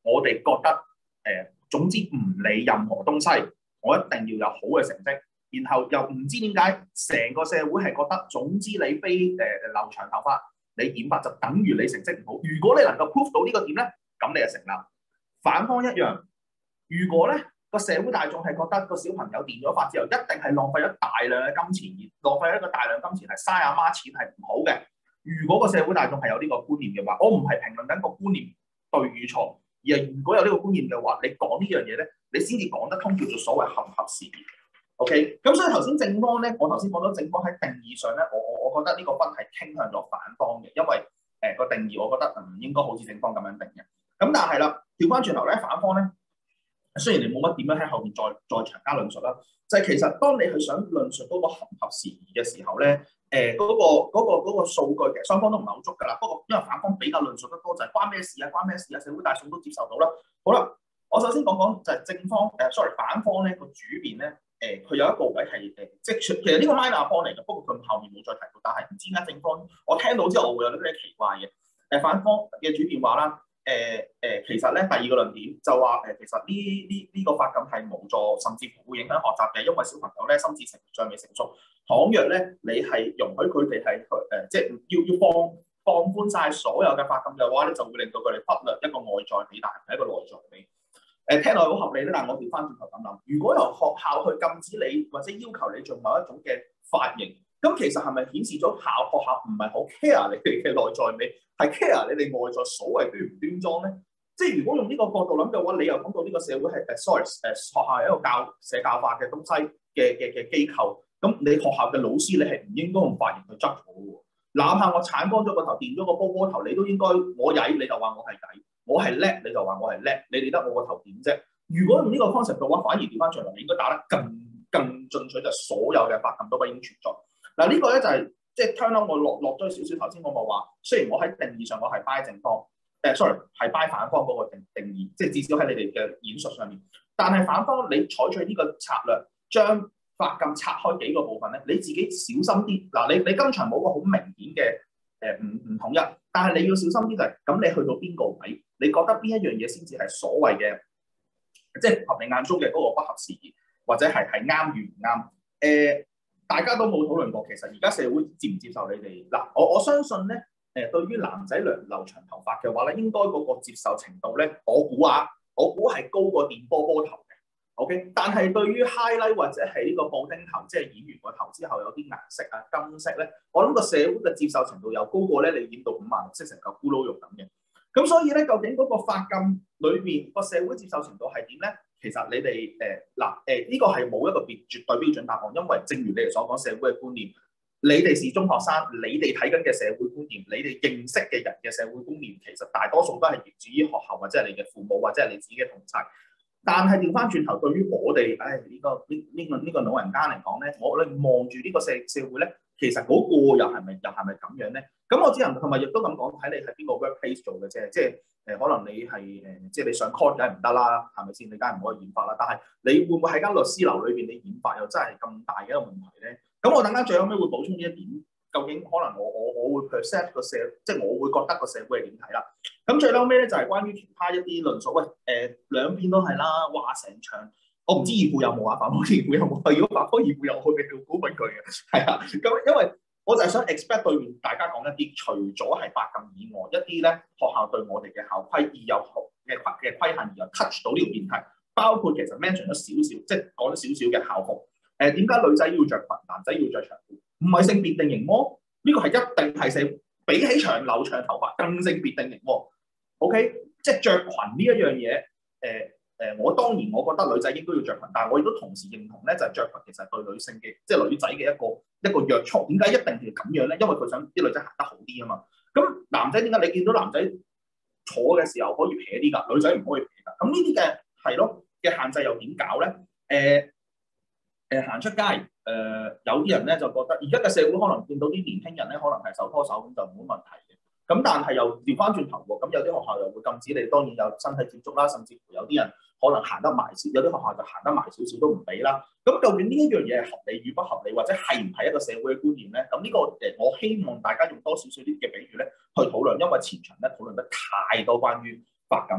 我哋覺得總之唔理任何東西，我一定要有好嘅成績。然後又唔知點解成個社會係覺得，總之你非留長頭髮，你染髮就等於你成績唔好。如果你能夠 prove 到呢個點咧，咁你就成立。反方一樣，如果咧個社會大眾係覺得個小朋友電咗髮之後，一定係浪費咗大量嘅金錢，而浪費一個大量金錢係嘥阿媽錢係唔好嘅。如果個社會大眾係有呢個觀念嘅話，我唔係評論緊個觀念對與錯，而係如果有呢個觀念嘅話，你講呢樣嘢咧，你先至講得通，叫做所謂合唔合時宜。OK，咁所以頭先正方咧，我頭先講咗正方喺定義上咧，我覺得呢個分係傾向咗反方嘅，因為個定義我覺得唔應該好似正方咁樣定嘅。咁但係啦，調翻轉頭咧，反方咧，雖然你冇乜點樣喺後邊再長加論述啦，就係其實當你去想論述嗰個合唔合時宜嘅時候咧，嗰個數據其實雙方都唔係好足㗎啦。不過因為反方比較論述得多，就係關咩事啊？關咩事啊？社會大眾都接受到啦。好啦，我首先講講就係正方反方咧個主辯咧。佢有一個位係即係其實呢個 minor point 嚟嘅，不過佢後面冇再提到，但係唔知點解正方我聽到之後我會有啲奇怪嘅。反方嘅主辯話啦，其實咧第二個論點就話其實呢個髮禁係無助甚至乎會影響學習嘅，因為小朋友咧心智尚未成熟。倘若咧你係容許佢哋係即係要放寬晒所有嘅髮禁嘅話咧，就會令到佢哋忽略一個外在美，但係唔係一個內在美。聽落好合理咧，但係我調翻轉頭咁諗，如果由學校去禁止你或者要求你做某一種嘅髮型，咁其實係咪顯示咗學校唔係好 care 你哋嘅內在美，係 care 你哋外在所謂端唔端莊咧？即係如果用呢個角度諗嘅話，你又講到呢個社會係學校係一個社教化嘅東西嘅機構，咁你學校嘅老師你係唔應該用髮型去執我嘅喎，哪怕我鏟光咗個頭，電咗個波頭，你都應該我曳你就話我係曳。我係叻，你就話我係叻，你理得我個頭點啫？如果用呢個 concept 嘅話，反而調翻轉嚟，你應該打得更進取，就所有嘅髮禁都不應存在。嗱、呢個咧就係即係 turn on 我落咗少少。頭先我咪話，雖然我喺定義上我係 buy 正方，sorry 係 buy 反方嗰個定義，即係至少喺你哋嘅演述上面。但係反方你採取呢個策略，將髮禁拆開幾個部分咧，你自己小心啲。嗱，你今場冇個好明顯嘅唔統一，但係你要小心啲就係咁，你去到邊個位？你覺得邊一樣嘢先至係所謂嘅，即係合你眼中嘅嗰個不合時宜，或者係啱與唔啱？大家都冇討論過。其實而家社會接唔接受你哋嗱？我相信咧，對於男仔留長頭髮嘅話咧，應該嗰個接受程度咧，我估係高過電波頭嘅。OK， 但係對於 highlight 或者係呢個布丁頭，即係演員個頭之後有啲顏色啊金色咧，我諗個社會嘅接受程度又高過咧你演到5萬6色成嚿咕嚕肉咁嘅。咁所以咧，究竟嗰個髮禁裏邊個社會接受程度係點咧？其實你哋呢個係冇一個絕對標準答案，因為正如你哋所講，社會嘅觀念，你哋是中學生，你哋睇緊嘅社會觀念，你哋認識嘅人嘅社會觀念，其實大多數都係源自於學校或者係你嘅父母或者係你自己嘅同儕。但係調翻轉頭，對於我哋呢個老人家嚟講咧，我哋望住呢個社會咧，其實嗰個又係咪咁樣咧？咁我只能同埋亦都咁講，睇你係邊個 workplace 做嘅啫。即係可能你係即係你上 court 梗係唔得啦，係咪先？你梗係唔可以染髮啦。但係你會唔會喺間律師樓裏邊你染髮又真係咁大嘅一個問題咧？咁我等間最後尾會補充呢一點，究竟可能我會 perceive 個社，即係我會覺得個社會係點睇啦。咁最後尾咧就係關於其他一啲論述。喂，兩邊都係啦，話成場。我唔知二副有冇啊？反方二副有冇？如果反方二副有，我嘅叫股份佢嘅，係啊。咁因為我就係想 expect 對面大家講一啲，除咗係髮禁以外，一啲咧學校對我哋嘅校規而有嘅規限而有 touch 到呢個議題，包括其實 mention 咗少少，即係講咗少少嘅校服。點解女仔要着裙，男仔要着長褲？唔係性別定型喎，呢個係一定係比起留長頭髮更性別定型喎。OK， 即係着裙呢一樣嘢，我當然我覺得女仔應該要着裙，但係我亦都同時認同咧，就係着裙其實係對女性嘅，即係女仔嘅一個約束。點解一定要咁樣咧？因為佢想啲女仔行得好啲啊嘛。咁男仔點解你見到男仔坐嘅時候可以撇啲㗎，女仔唔可以撇㗎？咁呢啲嘅係咯嘅限制又點搞咧？行出街，有啲人咧就覺得而家嘅社會可能見到啲年輕人咧，可能係手拖手咁就冇問題嘅。咁但係又調翻轉頭喎，咁有啲學校又會禁止你，當然有身體接觸啦，甚至乎有啲人可能行得埋少，有啲學校就行得埋少少都唔俾啦。咁究竟呢一樣嘢係合理與不合理，或者係唔係一個社會嘅觀念咧？咁呢個我希望大家用多少少啲嘅比喻咧去討論，因為前場咧討論得太多關於髮禁啦。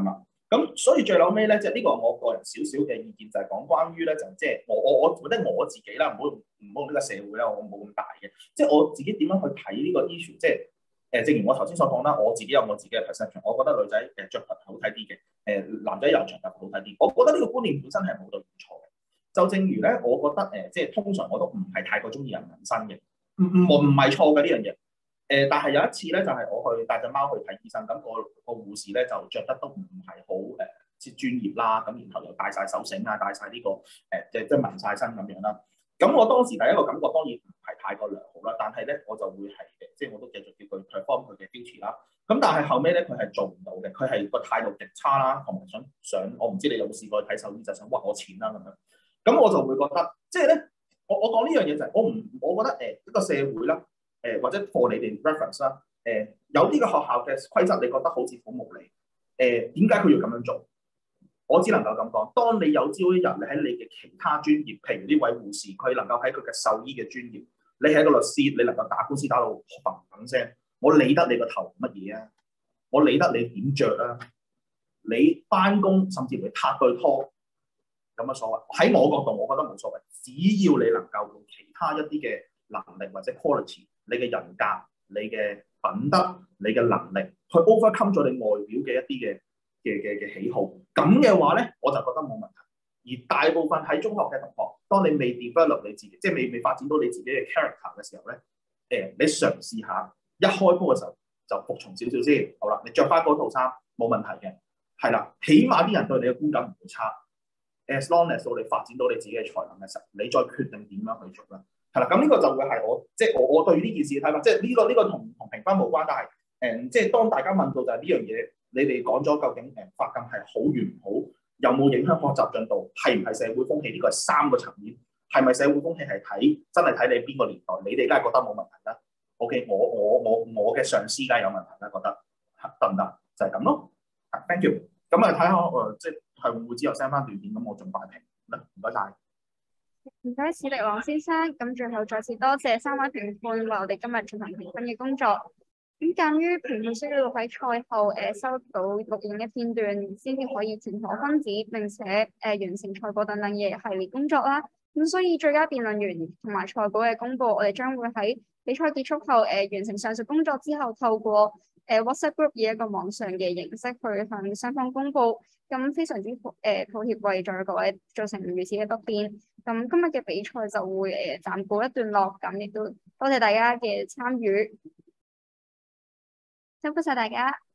咁所以最後尾咧，即係呢個我個人少少嘅意見就係講關於咧，就即係我覺得我自己啦，唔好用呢個社會啦，我冇咁大嘅，即係我自己點樣去睇呢個 issue，即係正如我頭先所講啦，我自己有我自己嘅 perception， 我覺得女仔着裙好睇啲嘅，男仔有長髮好睇啲，我覺得呢個觀念本身係冇對唔錯嘅。就正如咧，我覺得即係通常我都唔係太過中意人紋身嘅，唔係錯嘅呢樣嘢。但係有一次咧，就係、我去帶隻貓去睇醫生，咁、個護士咧就着得都唔係好即專業啦，咁然後又戴晒手繩啊，戴晒呢個即紋晒身咁樣啦。咁我當時第一個感覺當然唔係太過良好啦，但係咧我就會係即係我都繼續叫佢 perform 佢嘅 duty 啦。咁但係後尾咧佢係做唔到嘅，佢係個態度極差啦，同埋想我唔知你有冇試過睇獸醫就想屈我錢啦咁樣。咁我就會覺得即係咧，我講呢樣嘢就係我覺得一個社會啦。或者 for 你哋 reference 啦，有啲嘅學校嘅規則，你覺得好似好無理，點解佢要咁樣做？我只能夠咁講，當你有朝一日你喺你嘅其他專業，譬如呢位護士，佢能夠喺佢嘅獸醫嘅專業，你係一個律師，你能夠打官司打到嘭聲，我理得你個頭乜嘢啊？我理得你點着啊？你翻工甚至乎撻對拖有乜所謂？喺我角度，我覺得冇所謂，只要你能夠用其他一啲嘅能力或者 quality。你嘅人格、你嘅品德、你嘅能力，去 overcome 咗你外表嘅一啲嘅喜好，咁嘅話咧，我就覺得冇問題。而大部分喺中學嘅同學，當你未 develop 你自己，即係未發展到你自己嘅 character 嘅時候咧，你嘗試下一開波嘅時候就服從少少先，好啦，你着翻嗰套衫冇問題嘅，係啦，起碼啲人對你嘅觀感唔會差。As long as 到你發展到你自己嘅才能嘅時候，你再決定點樣去做啦。係啦，咁呢個就會係我對呢件事嘅睇法，即係呢個同評分無關，但係即係當大家問到就係呢樣嘢，你哋講咗究竟髮禁係好與唔好，有冇影響學習進度，係唔係社會風氣？呢個係3個層面，係咪社會風氣係真係睇你邊個年代？你哋梗係覺得冇問題啦。OK，我嘅上司梗係有問題啦，覺得得唔得？就係咁咯。Thank you。咁啊睇下即係會唔會之後 send 翻段片，咁我盡快評啦。唔該晒。 唔該，史迪朗先生。咁最後再次多謝3位評判為我哋今日進行評分嘅工作。咁鑑於評判需要喺賽後收到錄影嘅片段，先至可以填妥分子，並且完成賽果等等嘅系列工作啦。咁所以最佳辯論員同埋賽果嘅公佈，我哋將會喺比賽結束後完成上述工作之後，透過WhatsApp group 以一個網上嘅形式去向雙方公佈。咁非常之抱歉為在各位造成如此嘅不便。咁今日嘅比賽就會暫告一段落，咁亦都多謝大家嘅參與，辛苦晒大家。